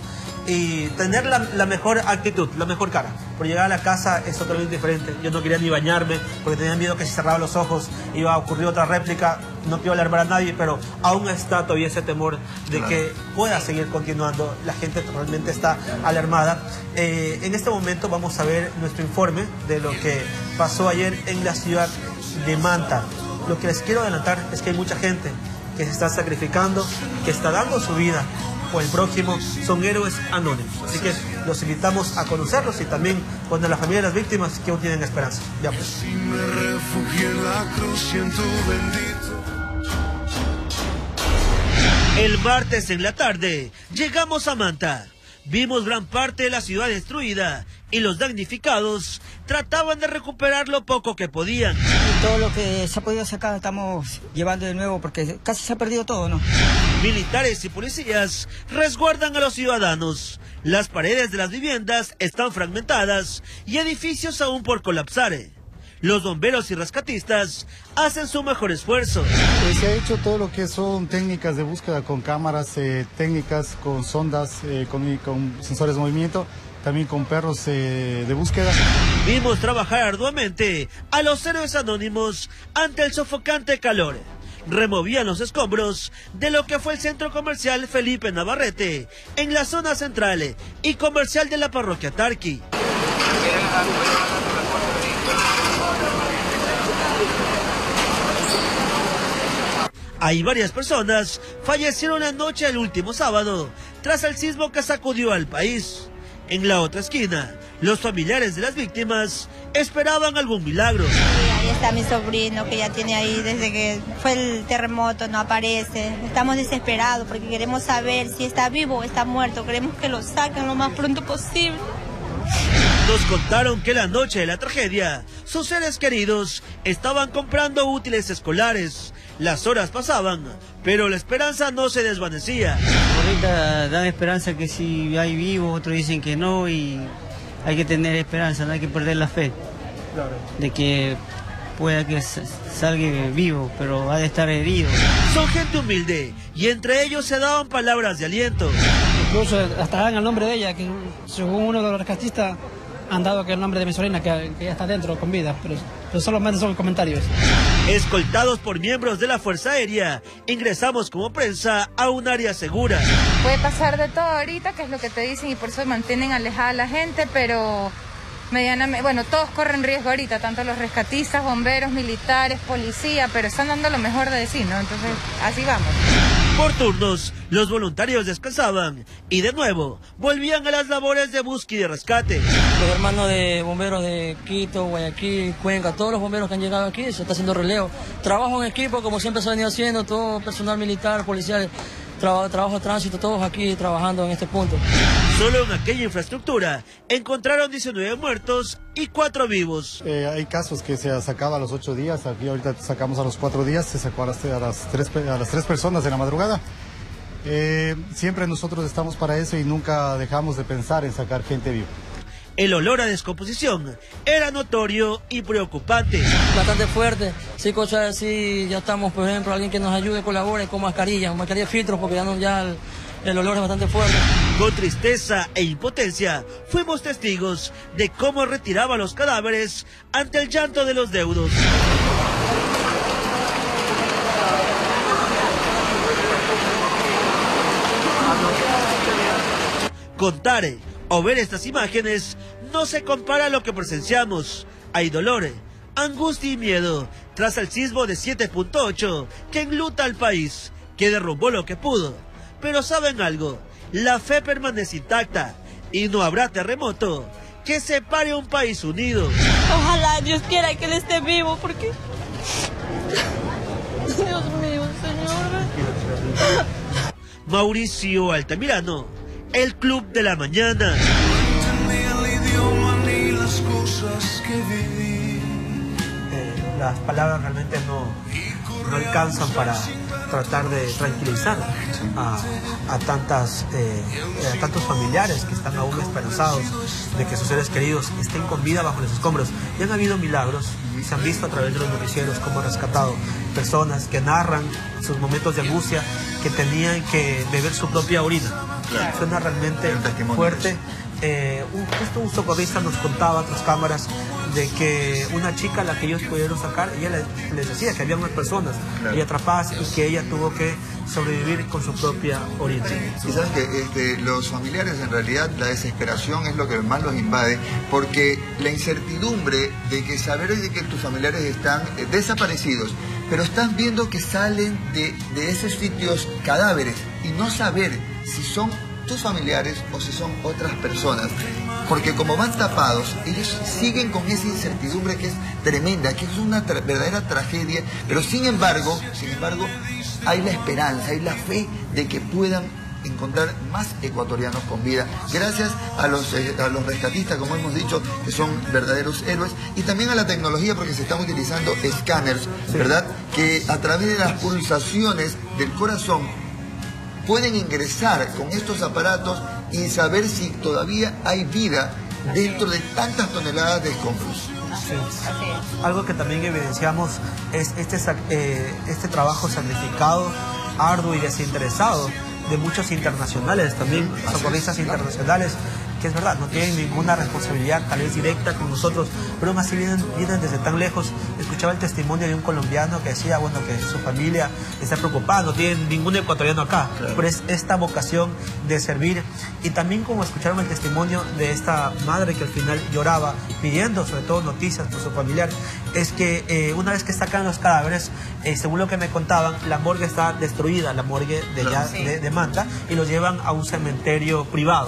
y tener la, la mejor actitud, la mejor cara. Por llegar a la casa es totalmente diferente. Yo no quería ni bañarme porque tenía miedo que si cerraba los ojos iba a ocurrir otra réplica. No quiero alarmar a nadie, pero aún está todavía ese temor de claro. que pueda seguir continuando. La gente realmente está alarmada. Eh, en este momento vamos a ver nuestro informe de lo que pasó ayer en la ciudad de Manta. Lo que les quiero adelantar es que hay mucha gente que se está sacrificando, que está dando su vida por el próximo, son héroes anónimos. Así que los invitamos a conocerlos y también con la familia de las víctimas que aún tienen esperanza. Ya pues. El martes en la tarde llegamos a Manta. Vimos gran parte de la ciudad destruida y los damnificados trataban de recuperar lo poco que podían. Y todo lo que se ha podido sacar estamos llevando de nuevo porque casi se ha perdido todo, ¿no? Militares y policías resguardan a los ciudadanos. Las paredes de las viviendas están fragmentadas y edificios aún por colapsar. Los bomberos y rescatistas hacen su mejor esfuerzo. Eh, se ha hecho todo lo que son técnicas de búsqueda con cámaras, eh, técnicas con sondas, eh, con, con sensores de movimiento, también con perros eh, de búsqueda. Vimos trabajar arduamente a los héroes anónimos ante el sofocante calor. Removían los escombros de lo que fue el centro comercial Felipe Navarrete en la zona central y comercial de la parroquia Tarqui. Hay varias personas fallecieron la noche del último sábado tras el sismo que sacudió al país. En la otra esquina, los familiares de las víctimas esperaban algún milagro. Sí, ahí está mi sobrino que ya tiene ahí desde que fue el terremoto, no aparece. Estamos desesperados porque queremos saber si está vivo o está muerto. Queremos que lo saquen lo más pronto posible. Nos contaron que la noche de la tragedia, sus seres queridos estaban comprando útiles escolares. Las horas pasaban, pero la esperanza no se desvanecía. Ahorita dan esperanza que si hay vivos, otros dicen que no, y hay que tener esperanza, no hay que perder la fe. Claro. De que pueda que salga vivo, pero ha de estar herido. Son gente humilde, y entre ellos se daban palabras de aliento. Incluso hasta dan el nombre de ella, que según uno de los rescatistas han dado que el nombre de mi sobrina, que, que ya está dentro con vida, pero, pero solamente son comentarios. Escoltados por miembros de la Fuerza Aérea, ingresamos como prensa a un área segura. Puede pasar de todo ahorita, que es lo que te dicen, y por eso mantienen alejada a la gente, pero medianamente, bueno, todos corren riesgo ahorita, tanto los rescatistas, bomberos, militares, policía, pero están dando lo mejor de sí, ¿no? Entonces, así vamos. Por turnos, los voluntarios descansaban y de nuevo volvían a las labores de búsqueda y rescate. Los hermanos de bomberos de Quito, Guayaquil, Cuenca, todos los bomberos que han llegado aquí, se está haciendo relevo. Trabajo en equipo, como siempre se ha venido haciendo, todo personal militar, policial, traba, trabajo de tránsito, todos aquí trabajando en este punto. Solo en aquella infraestructura encontraron diecinueve muertos y cuatro vivos. Eh, hay casos que se sacaba a los ocho días, aquí ahorita sacamos a los cuatro días, se sacó a las, a las, tres, a las tres personas en la madrugada. Eh, siempre nosotros estamos para eso y nunca dejamos de pensar en sacar gente viva. El olor a descomposición era notorio y preocupante. Bastante fuerte. Sí, cosas así, ya estamos, por ejemplo, alguien que nos ayude, colabore con mascarilla, mascarilla filtros, porque ya, no, ya el, el olor es bastante fuerte. Con tristeza e impotencia, fuimos testigos de cómo retiraban los cadáveres ante el llanto de los deudos. Contar o ver estas imágenes no se compara a lo que presenciamos. Hay dolor, angustia y miedo tras el sismo de siete punto ocho que enluta al país, que derrumbó lo que pudo. Pero ¿saben algo? La fe permanece intacta y no habrá terremoto que separe un país unido. Ojalá Dios quiera que él esté vivo, porque... Dios mío, Señor. Mauricio Altamirano, El Club de la Mañana. Eh, las palabras realmente no, no alcanzan para tratar de tranquilizar a, a, tantas, eh, a tantos familiares que están aún esperanzados de que sus seres queridos estén con vida bajo los escombros. Y han habido milagros, se han visto a través de los noticieros cómo han rescatado personas que narran sus momentos de angustia, que tenían que beber su propia orina. Claro. Suena realmente fuerte. Eh, un, justo un socorrista nos contaba a otras cámaras de que una chica a la que ellos pudieron sacar, ella les, les decía que había unas personas claro. y atrapadas y que ella tuvo que sobrevivir con su propia orina. Sí. Y sabes que este, los familiares, en realidad la desesperación es lo que más los invade, porque la incertidumbre de que saber de que tus familiares están eh, desaparecidos, pero estás viendo que salen de, de esos sitios cadáveres y no saber si son tus familiares o si son otras personas, porque como van tapados, ellos siguen con esa incertidumbre que es tremenda, que es una tra verdadera tragedia, pero sin embargo, sin embargo, hay la esperanza, hay la fe de que puedan encontrar más ecuatorianos con vida, gracias a los, eh, a los rescatistas, como hemos dicho, que son verdaderos héroes, y también a la tecnología, porque se están utilizando escáneres, ¿verdad? Que a través de las pulsaciones del corazón pueden ingresar con estos aparatos y saber si todavía hay vida dentro de tantas toneladas de escombros. Sí. Algo que también evidenciamos es este, eh, este trabajo sacrificado, arduo y desinteresado de muchos internacionales, también socorristas internacionales, que es verdad, no tienen ninguna responsabilidad tal vez directa con nosotros, pero aún así vienen, vienen desde tan lejos. Escuchaba el testimonio de un colombiano que decía, bueno, que su familia está preocupada, no tienen ningún ecuatoriano acá, claro. pero es esta vocación de servir. Y también como escucharon el testimonio de esta madre que al final lloraba, pidiendo sobre todo noticias por su familiar, es que eh, una vez que sacan los cadáveres, eh, según lo que me contaban, la morgue está destruida, la morgue de, claro. ya, sí. de, de Manta, y los llevan a un cementerio privado.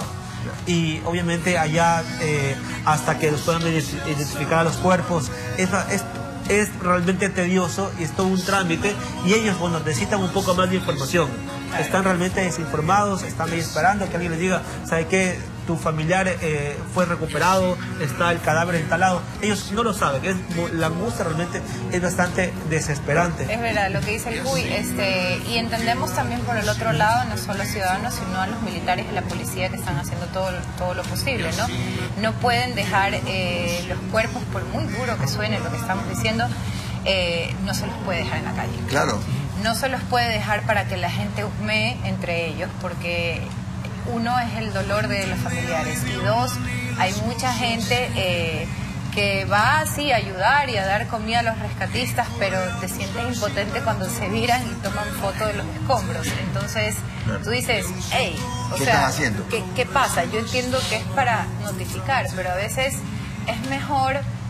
Y obviamente allá eh, hasta que los puedan identificar a los cuerpos es, es, es realmente tedioso y es todo un trámite, y ellos bueno necesitan un poco más de información, están realmente desinformados, están ahí esperando que alguien les diga, ¿sabe qué? Tu familiar eh, fue recuperado, está el cadáver instalado. Ellos no lo saben, es, la angustia realmente es bastante desesperante. Es verdad lo que dice el Cuy, este, y entendemos también por el otro lado, no solo a los ciudadanos, sino a los militares y la policía que están haciendo todo, todo lo posible, ¿no? No pueden dejar eh, los cuerpos, por muy duro que suene lo que estamos diciendo, eh, no se los puede dejar en la calle. Claro. No se los puede dejar para que la gente husmee entre ellos, porque uno es el dolor de los familiares y dos, hay mucha gente eh, que va así a ayudar y a dar comida a los rescatistas, pero te sientes impotente cuando se viran y toman fotos de los escombros. Entonces claro. tú dices, hey, o ¿qué sea, están haciendo? ¿qué, ¿qué pasa? Yo entiendo que es para notificar, pero a veces es mejor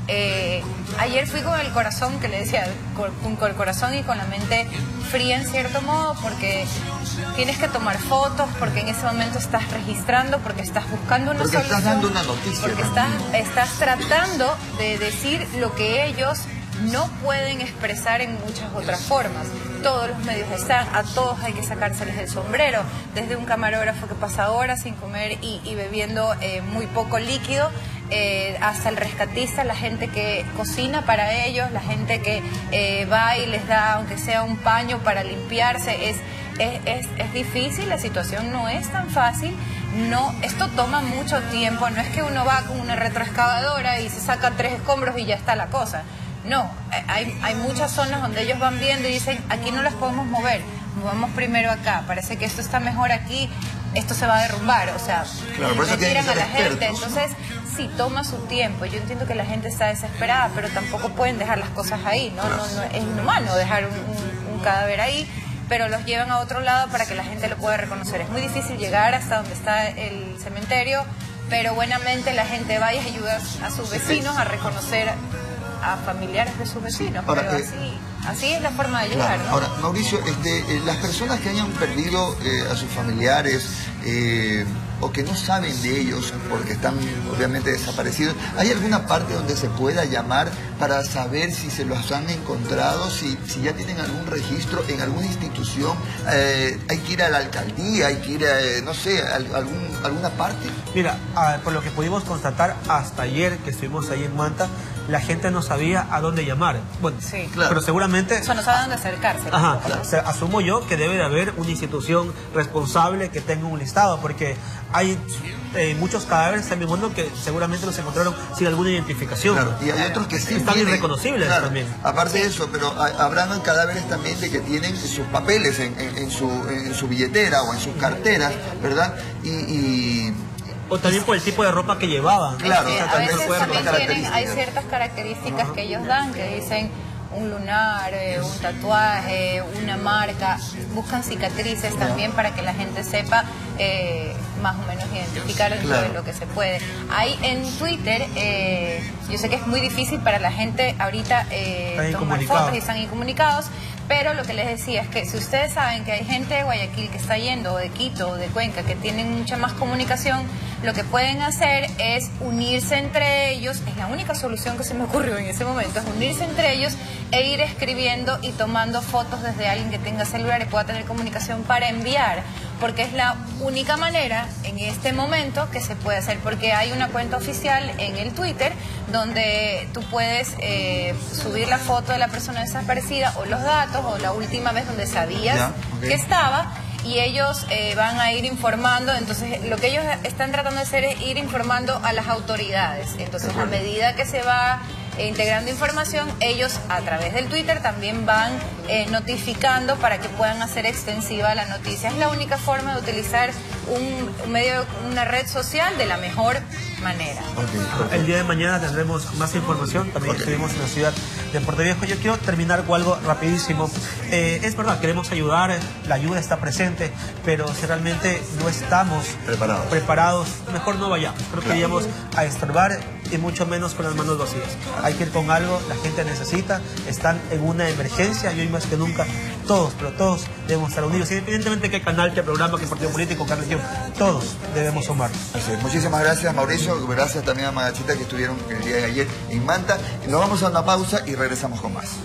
Eh, ayer fui con el corazón, que le decía, con, con el corazón y con la mente fría en cierto modo, porque tienes que tomar fotos, porque en ese momento estás registrando, porque estás buscando una porque solución. Estás dando una noticia. Porque estás, estás tratando de decir lo que ellos no pueden expresar en muchas otras formas. Todos los medios están, a todos hay que sacárseles el sombrero, desde un camarógrafo que pasa horas sin comer y, y bebiendo eh, muy poco líquido, eh, hasta el rescatista, la gente que cocina para ellos, la gente que eh, va y les da, aunque sea un paño para limpiarse. Es, es, es, es difícil, la situación no es tan fácil. No, esto toma mucho tiempo, no es que uno va con una retroexcavadora y se saca tres escombros y ya está la cosa. No, hay, hay muchas zonas donde ellos van viendo y dicen, aquí no las podemos mover, movamos primero acá, parece que esto está mejor aquí, esto se va a derrumbar, o sea, claro, por eso tiran a la expertos. gente. Entonces, sí, toma su tiempo. Yo entiendo que la gente está desesperada, pero tampoco pueden dejar las cosas ahí, ¿no? no, no es inhumano dejar un, un, un cadáver ahí, pero los llevan a otro lado para que la gente lo pueda reconocer. Es muy difícil llegar hasta donde está el cementerio, pero buenamente la gente va y ayuda a sus vecinos a reconocer a familiares de sus vecinos. Ahora, pero eh, así, así es la forma de ayudar, claro. ¿no? Ahora, Mauricio, este, eh, las personas que hayan perdido eh, a sus familiares eh, o que no saben de ellos porque están obviamente desaparecidos, ¿hay alguna parte donde se pueda llamar para saber si se los han encontrado, si, si ya tienen algún registro en alguna institución? Eh, ¿Hay que ir a la alcaldía? ¿Hay que ir a, eh, no sé, a algún, alguna parte? Mira, ah, por lo que pudimos constatar hasta ayer que estuvimos ahí en Manta, la gente no sabía a dónde llamar. Bueno, sí, claro. Pero seguramente... O sea, no sabe dónde acercarse. Ajá, claro. O sea, asumo yo que debe de haber una institución responsable que tenga un listado, porque hay eh, muchos cadáveres en el mundo que seguramente los encontraron sin alguna identificación. Claro, y hay otros que sí están tienen, irreconocibles claro, también. Aparte de eso, pero habrán cadáveres también de que tienen sus papeles en, en, en, su, en su billetera o en sus carteras, ¿verdad? Y... y o también por el tipo de ropa que llevaban. Claro, Sí, o sea, a veces también también tienen, hay ciertas características que ellos dan, que dicen un lunar, eh, un tatuaje, una marca. Buscan cicatrices también para que la gente sepa eh, más o menos identificar dentro Claro. de lo que se puede. Hay en Twitter, eh, yo sé que es muy difícil para la gente ahorita eh, Están tomar incomunicados. fotos y están incomunicados, pero lo que les decía es que si ustedes saben que hay gente de Guayaquil que está yendo, o de Quito, o de Cuenca, que tienen mucha más comunicación, lo que pueden hacer es unirse entre ellos. Es la única solución que se me ocurrió en ese momento, es unirse entre ellos e ir escribiendo y tomando fotos desde alguien que tenga celular y pueda tener comunicación para enviar, porque es la única manera en este momento que se puede hacer, porque hay una cuenta oficial en el Twitter donde tú puedes eh, subir la foto de la persona desaparecida o los datos o la última vez donde sabías Ya, okay. que estaba, y ellos eh, van a ir informando. Entonces lo que ellos están tratando de hacer es ir informando a las autoridades. Entonces a medida que se va eh, integrando información, ellos a través del Twitter también van eh, notificando para que puedan hacer extensiva la noticia. Es la única forma de utilizar un, un medio, una red social de la mejor manera. Okay, okay. El día de mañana tendremos más información. También okay. estuvimos en la ciudad de Puerto Viejo. Yo quiero terminar con algo rapidísimo. Eh, es verdad, queremos ayudar, la ayuda está presente, pero si realmente no estamos preparados, preparados mejor no vayamos. Creo que iríamos a estorbar y mucho menos con las manos vacías. Hay que ir con algo, la gente necesita, están en una emergencia y hoy más que nunca todos, pero todos debemos estar unidos, independientemente de qué canal, qué programa, qué partido político, qué religión, todos debemos sumarnos. Así es. Muchísimas gracias, Mauricio, gracias también a Magachita que estuvieron el día de ayer en Manta. Nos vamos a una pausa y regresamos con más.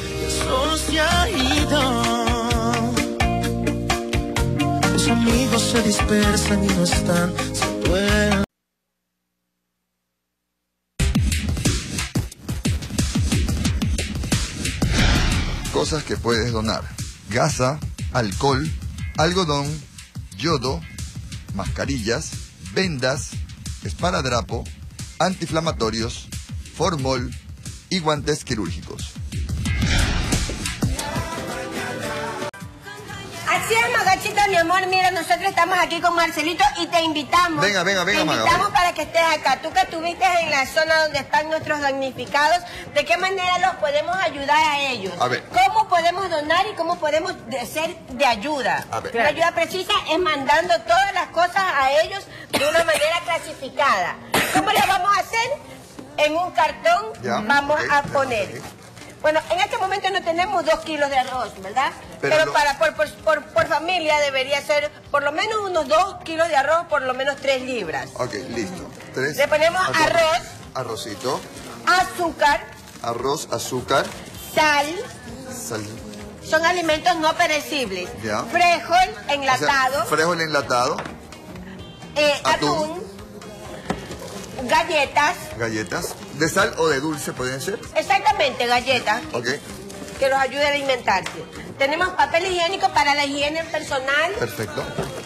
Solo se ha ido, tus amigos se dispersan y no están, se duelen. Cosas que puedes donar: gasa, alcohol, algodón, yodo, mascarillas, vendas, esparadrapo, antiinflamatorios, formol y guantes quirúrgicos. Así es, Magachita, mi amor. Mira, nosotros estamos aquí con Marcelito y te invitamos. Venga, venga, venga, Te Maga, invitamos venga. para que estés acá. Tú que estuviste en la zona donde están nuestros damnificados, ¿de qué manera los podemos ayudar a ellos? A ver. ¿Cómo podemos donar y cómo podemos de ser de ayuda? A ver. La ayuda precisa es mandando todas las cosas a ellos de una manera clasificada. ¿Cómo le vamos a hacer? en un cartón Ya, vamos ok, a ya, poner. ok. Bueno, en este momento no tenemos dos kilos de arroz, ¿verdad? Pero Pero, lo- para por, por, por, por familia debería ser por lo menos unos dos kilos de arroz, por lo menos tres libras. Ok, listo. Tres. Le ponemos arroz, Arrocito, azúcar, arroz, azúcar, sal. sal. Son alimentos no perecibles. Ya. Frijol O sea, enlatado, frijol enlatado, eh, atún. atún, galletas, galletas. ¿De sal o de dulce pueden ser? exactamente, galletas, Ok, que los ayude a alimentarse. Tenemos papel higiénico para la higiene personal, perfecto.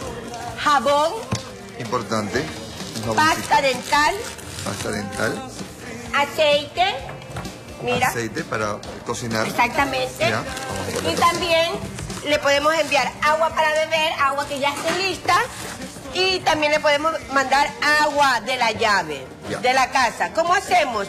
jabón, Importante. Un pasta jaboncito, dental, pasta dental, aceite, mira, aceite para cocinar. exactamente. Ya, vamos a Y poner. también le podemos enviar agua para beber, agua que ya esté lista. Y también le podemos mandar agua de la llave, Ya. de la casa. ¿Cómo hacemos?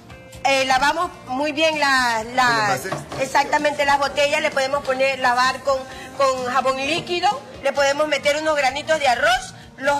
Eh, lavamos muy bien las... las- ¿El envase? exactamente, las botellas. Le podemos poner, lavar con, con jabón líquido. Le podemos meter unos granitos de arroz. Los,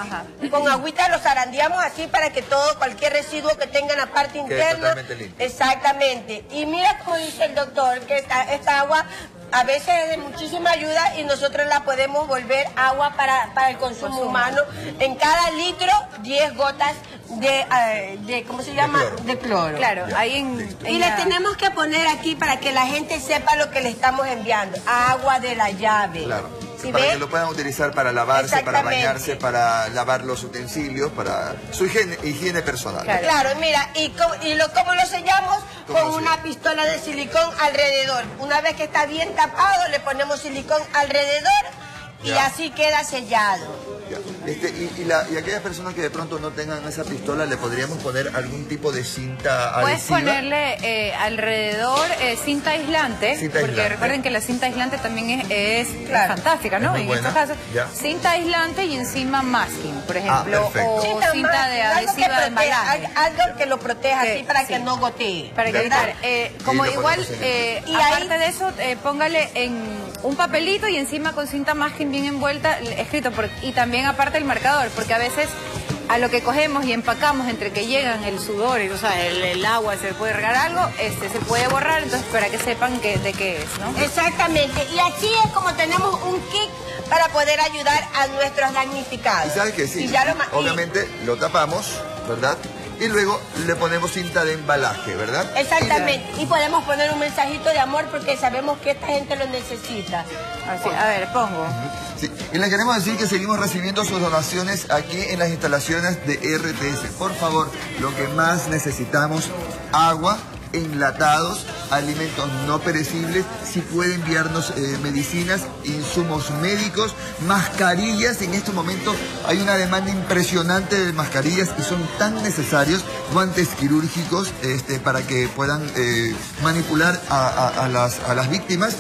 con agüita los zarandeamos así para que todo, cualquier residuo que tenga en la parte Quede interna. totalmente limpio. Exactamente. Y mira como dice el doctor, que esta, esta agua a veces es de muchísima ayuda y nosotros la podemos volver agua para, para el consumo humano. En cada litro, diez gotas de, eh, de ¿cómo se llama? cloro. De cloro. Claro, ahí en... Y en le la- tenemos que poner aquí para que la gente sepa lo que le estamos enviando. Agua de la llave. Claro. ¿Sí Para ve? que lo puedan utilizar para lavarse, para Exactamente. bañarse, para lavar los utensilios, para su higiene, higiene personal. Claro, claro, mira, y, co- y lo, ¿cómo lo sellamos? ¿Cómo Con lo una pistola de silicón alrededor. Una vez que está bien tapado, le ponemos silicón alrededor y Ya. así queda sellado. Ya. Este, y, y la- y aquellas personas que de pronto no tengan esa pistola, ¿le podríamos poner algún tipo de cinta Puedes adhesiva? ponerle eh, alrededor eh, cinta aislante, Cinta porque aislante. recuerden que la cinta aislante también es, es Claro. fantástica, ¿no? Es muy En buena. estos casos, Ya. cinta aislante y encima masking, por Ah, ejemplo, perfecto. o Cinta cinta más, de algo que adhesiva de proteja, embalaje. al- algo que lo proteja Que- así para sí. que no gotee. Para que ¿verdad? evitar, eh, como Y lo igual, ponemos en el- eh, Y aparte ahí- de eso, eh, póngale en un papelito y encima con cinta masking bien envuelta, l- escrito, por- y también aparte el marcador, porque a veces a lo que cogemos y empacamos entre que llegan el sudor y o sea, el, el agua, se puede regar algo, este se puede borrar, entonces para que sepan que, de qué es, ¿no? Exactamente. Y así es como tenemos un kit para poder ayudar a nuestros damnificados. ¿Y sabes que sí? Y ya lo ma- y- Obviamente lo tapamos, ¿verdad? Y luego le ponemos cinta de embalaje, ¿verdad? Exactamente. Y podemos poner un mensajito de amor porque sabemos que esta gente lo necesita. Así, a ver, pongo. Sí, y les queremos decir que seguimos recibiendo sus donaciones aquí en las instalaciones de R T S. Por favor, lo que más necesitamos, agua, enlatados, alimentos no perecibles, si puede enviarnos eh, medicinas, insumos médicos, mascarillas. En este momento hay una demanda impresionante de mascarillas y son tan necesarios, guantes quirúrgicos este, para que puedan eh, manipular a, a- a las, a las víctimas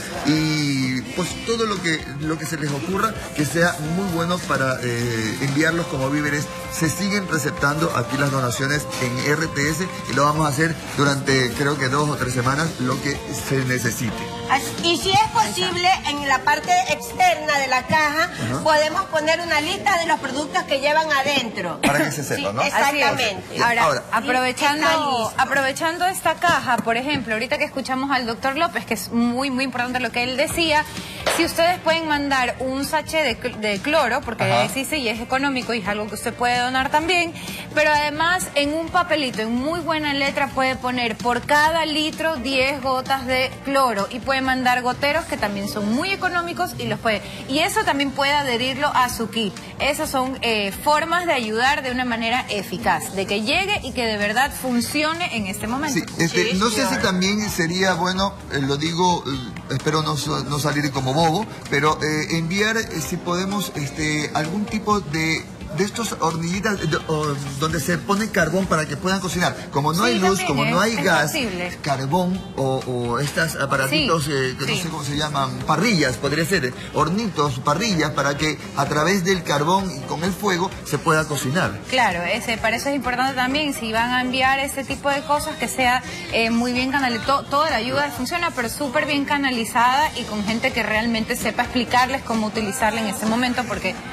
y pues todo lo que, lo que se les ocurra que sea muy bueno para eh, enviarlos como víveres. Se siguen receptando aquí las donaciones en R T S y lo vamos a hacer durante creo que dos o tres semanas, lo que se necesite. Así- Y si es posible, en la parte externa de la caja, Ajá. podemos poner una lista de los productos que llevan adentro. Para que se sepa, Sí, ¿no? exactamente. Ok, ya, Ahora, ahora. aprovechando, Está listo. aprovechando esta caja, por ejemplo, ahorita que escuchamos al doctor López, que es muy, muy importante lo que él decía, si ustedes pueden mandar un sachet de, cl- de cloro, porque Ajá. existe y es económico y es algo que usted puede donar también, pero además en un papelito, en muy buena letra, puede poner por cada litro diez gotas de cloro y puede mandar goteros que también son muy económicos y los puede. Y eso también puede adherirlo a su kit. Esas son eh, formas de ayudar de una manera eficaz, de que llegue y que de verdad funcione en este momento. Sí, este, no sé si también sería bueno, eh, lo digo, eh, espero no, so- no salir como bobo, pero eh, enviar, eh, si podemos, este, algún tipo de de estos hornillitas de- o- donde se pone carbón para que puedan cocinar. Como no Sí, hay luz, también como es- no hay es gas, posible. carbón o, o estos aparatitos Sí, eh, que sí. no sé cómo se llaman, parrillas, podría ser, eh, hornitos, parrillas, para que a través del carbón y con el fuego se pueda cocinar. Claro, ese, para eso es importante también, si van a enviar este tipo de cosas, que sea eh, muy bien canalizada. Toda la ayuda funciona, pero súper bien canalizada y con gente que realmente sepa explicarles cómo utilizarla en este momento, porque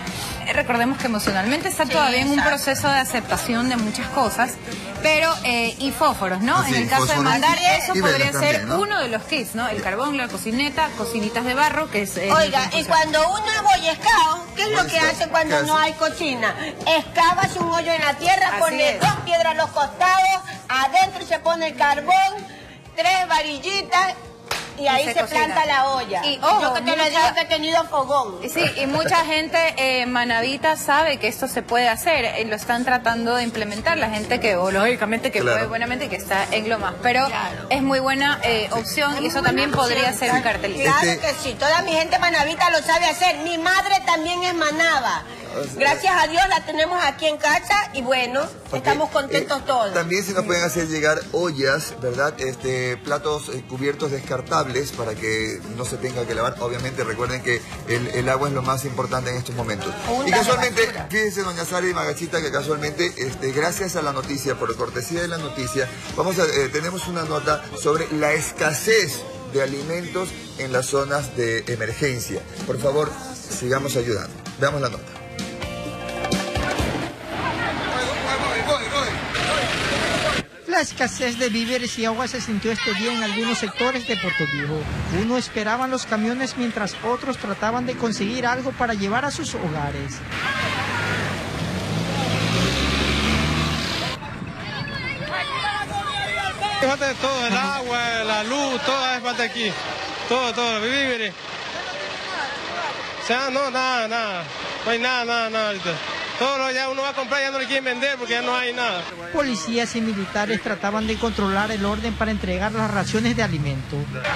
recordemos que emocionalmente está Sí, todavía en un exacto. proceso de aceptación de muchas cosas, pero, eh, y fósforos, ¿no? Así, en el caso de fósforos mandar, y- eso y podría velas ser también, ¿no? uno de los kits, ¿no? El carbón, la cocineta, cocinitas de barro, que es... eh, Oiga, muy y cuando uno es Boy Scout, ¿qué es lo Boy que Scout, hace cuando ¿qué no hace? hay cocina? Excavas un hoyo en la tierra, Así pone es. dos piedras a los costados, adentro se pone el carbón, tres varillitas y ahí se se, cocina. planta la olla. Y, ojo, yo que te lo mucha- digo que he tenido fogón. Sí, y mucha gente eh, manavita sabe que esto se puede hacer, eh, lo están tratando de implementar, la gente que, o lógicamente que Claro. puede buenamente y que está en lo más, pero es muy buena eh, opción y eso también podría ser un cartelito. Claro Este- que sí, toda mi gente manavita lo sabe hacer. Mi madre también es manaba. Gracias a Dios la tenemos aquí en casa y bueno, estamos contentos Eh, todos. También se nos pueden hacer llegar ollas, ¿verdad? Este, platos eh, cubiertos descartables para que no se tenga que lavar. Obviamente recuerden que el, el agua es lo más importante en estos momentos. Fundas Y de casualmente, basura. fíjense doña Sara y Magachita que casualmente, este, gracias a la noticia, por cortesía de la noticia, vamos a, eh, tenemos una nota sobre la escasez de alimentos en las zonas de emergencia. Por favor, sigamos ayudando. Veamos la nota. La escasez de víveres y agua se sintió este día en algunos sectores de Puerto Viejo. Uno esperaban los camiones mientras otros trataban de conseguir algo para llevar a sus hogares. Falta de todo, el agua, la luz, todo hace falta aquí. Todo, todo, víveres. O sea, no, nada, nada. No hay nada, nada, nada ahorita. Todo lo ya uno va a comprar, ya no le quieren vender porque ya no hay nada. Policías y militares trataban de controlar el orden para entregar las raciones de alimento.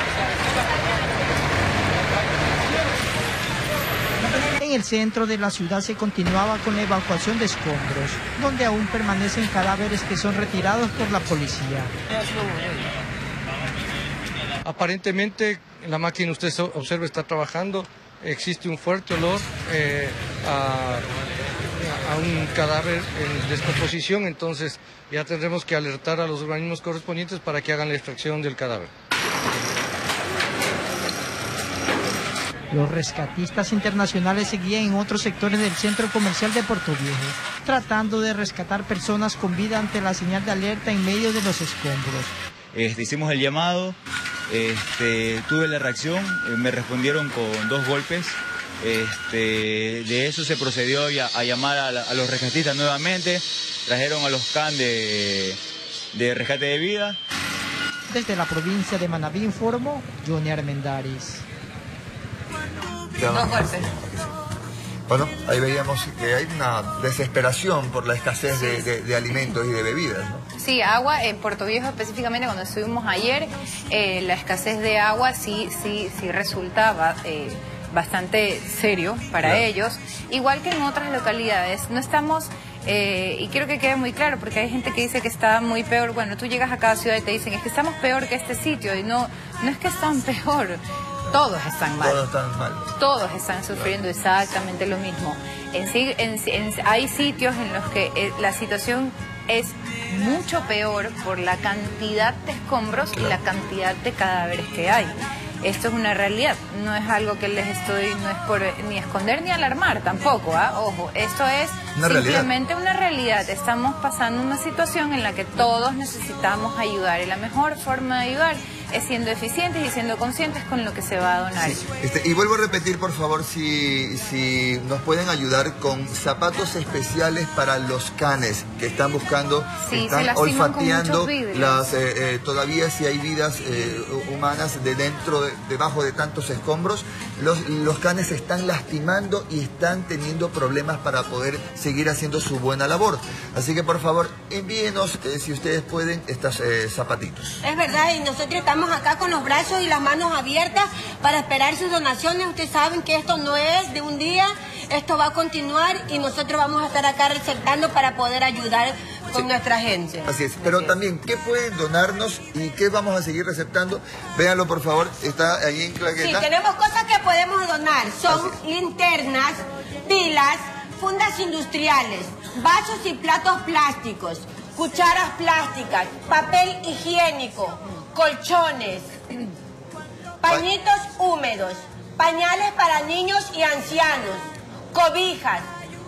En el centro de la ciudad se continuaba con la evacuación de escombros, donde aún permanecen cadáveres que son retirados por la policía. Aparentemente la máquina usted so- observa está trabajando, existe un fuerte olor eh, a, a un cadáver en descomposición, entonces ya tendremos que alertar a los organismos correspondientes para que hagan la extracción del cadáver. Los rescatistas internacionales seguían en otros sectores del centro comercial de Puerto Viejo, tratando de rescatar personas con vida ante la señal de alerta en medio de los escombros. Este, hicimos el llamado, este, tuve la reacción, eh, me respondieron con dos golpes. Este, de eso se procedió a, a llamar a, la- a los rescatistas nuevamente, trajeron a los C A N de, de rescate de vida. Desde la provincia de Manabí informó Johnny Armendáriz. Dos golpes. Bueno, ahí veíamos que hay una desesperación por la escasez de, de- de alimentos y de bebidas, ¿no? Sí, agua, en Puerto Viejo específicamente cuando estuvimos ayer, eh, la escasez de agua sí, sí, sí resultaba eh, bastante serio para Claro. ellos, igual que en otras localidades. No estamos, eh, y quiero que quede muy claro, porque hay gente que dice que está muy peor. Bueno, tú llegas a cada ciudad y te dicen, es que estamos peor que este sitio, y no, no es que están peor, todos están mal. Todos están mal. Todos están sufriendo exactamente lo mismo. En sí, en- en- hay sitios en los que eh, la situación es mucho peor por la cantidad de escombros y la cantidad de cadáveres que hay. Esto es una realidad, no es algo que les estoy, no es por ni esconder ni alarmar tampoco, ¿ah? Ojo, esto es Una realidad. simplemente una realidad. Estamos pasando una situación en la que todos necesitamos ayudar y la mejor forma de ayudar es siendo eficientes y siendo conscientes con lo que se va a donar. Este, y vuelvo a repetir, por favor, si, si nos pueden ayudar con zapatos especiales para los canes que están buscando, Sí, se están lastiman con olfateando muchos vidrios. las eh, eh, todavía si hay vidas eh, humanas de dentro, de- debajo de tantos escombros, los, los canes se están lastimando y están teniendo problemas para poder seguir haciendo su buena labor. Así que por favor, envíenos, eh, si ustedes pueden, estos eh, zapatitos. Es verdad, y nosotros estamos acá con los brazos y las manos abiertas para esperar sus donaciones. Ustedes saben que esto no es de un día, esto va a continuar y nosotros vamos a estar acá resaltando para poder ayudar con nuestra gente. Así es, pero también, ¿qué pueden donarnos y qué vamos a seguir receptando? Véanlo, por favor, está ahí en Sí, claqueta. tenemos cosas que podemos donar. Son linternas, pilas, fundas industriales, vasos y platos plásticos, cucharas plásticas, papel higiénico, colchones, pañitos húmedos, pañales para niños y ancianos, cobijas,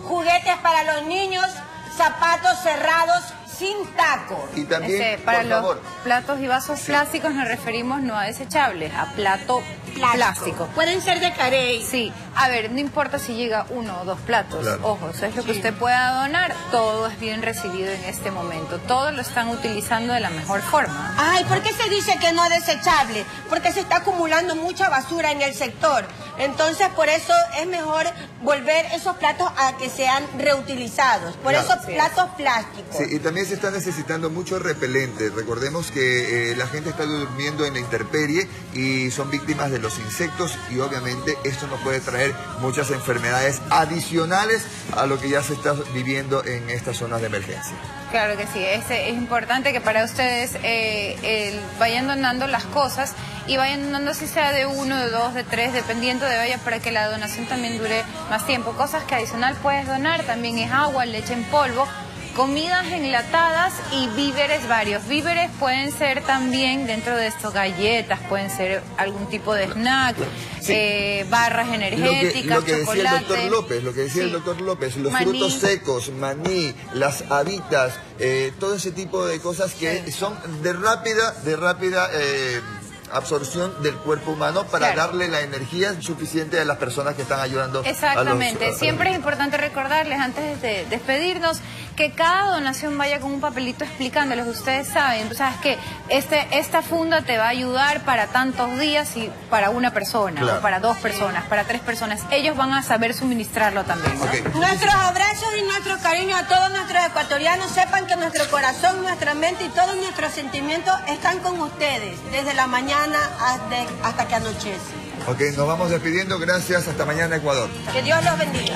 juguetes para los niños, zapatos cerrados sin taco. Y también, Este, para por los favor, platos y vasos Sí. plásticos nos referimos no a desechables, a plato Plástico. plástico. Pueden ser de carey. Sí, a ver, no importa si llega uno o dos platos, Claro. ojo, eso es lo que usted pueda donar, todo es bien recibido en este momento, todo lo están utilizando de la mejor forma. Ay, ¿por qué se dice que no es desechable? Porque se está acumulando mucha basura en el sector. Entonces, por eso es mejor volver esos platos a que sean reutilizados. Por Claro. eso platos plásticos. Sí, y también se está necesitando mucho repelente. Recordemos que eh, la gente está durmiendo en la intemperie y son víctimas de los insectos y obviamente esto nos puede traer muchas enfermedades adicionales a lo que ya se está viviendo en estas zonas de emergencia. Claro que sí, es, es importante que para ustedes eh, el- vayan donando las cosas y vayan donando si sea de uno, de dos, de tres, dependiendo de vaya para que la donación también dure más tiempo. Cosas que adicional puedes donar también es agua, leche en polvo, comidas enlatadas y víveres varios. Víveres pueden ser también dentro de esto galletas, pueden ser algún tipo de snack, Sí. eh, barras Lo que, energéticas, lo que decía chocolate. el doctor López, lo que decía Sí. el doctor López, los Maní. frutos secos, maní, las habitas, eh, todo ese tipo de cosas que son de rápida, de rápida eh, absorción del cuerpo humano para Claro. darle la energía suficiente a las personas que están ayudando. Exactamente, a los, a- siempre es importante recordarles antes de despedirnos que cada donación vaya con un papelito explicándoles, ustedes saben, sabes que este, esta funda te va a ayudar para tantos días y para una persona, Claro. o para dos personas, para tres personas, ellos van a saber suministrarlo también. ¿no? Nuestros abrazos y nuestro cariño a todos nuestros ecuatorianos. Sepan que nuestro corazón, nuestra mente y todos nuestros sentimientos están con ustedes desde la mañana hasta, hasta que anochece. Ok, nos vamos despidiendo, gracias, hasta mañana Ecuador. Que Dios los bendiga.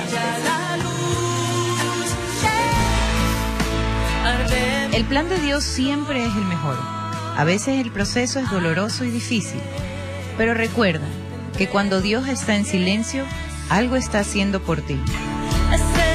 El plan de Dios siempre es el mejor. A veces el proceso es doloroso y difícil. Pero recuerda que cuando Dios está en silencio, algo está haciendo por ti. I said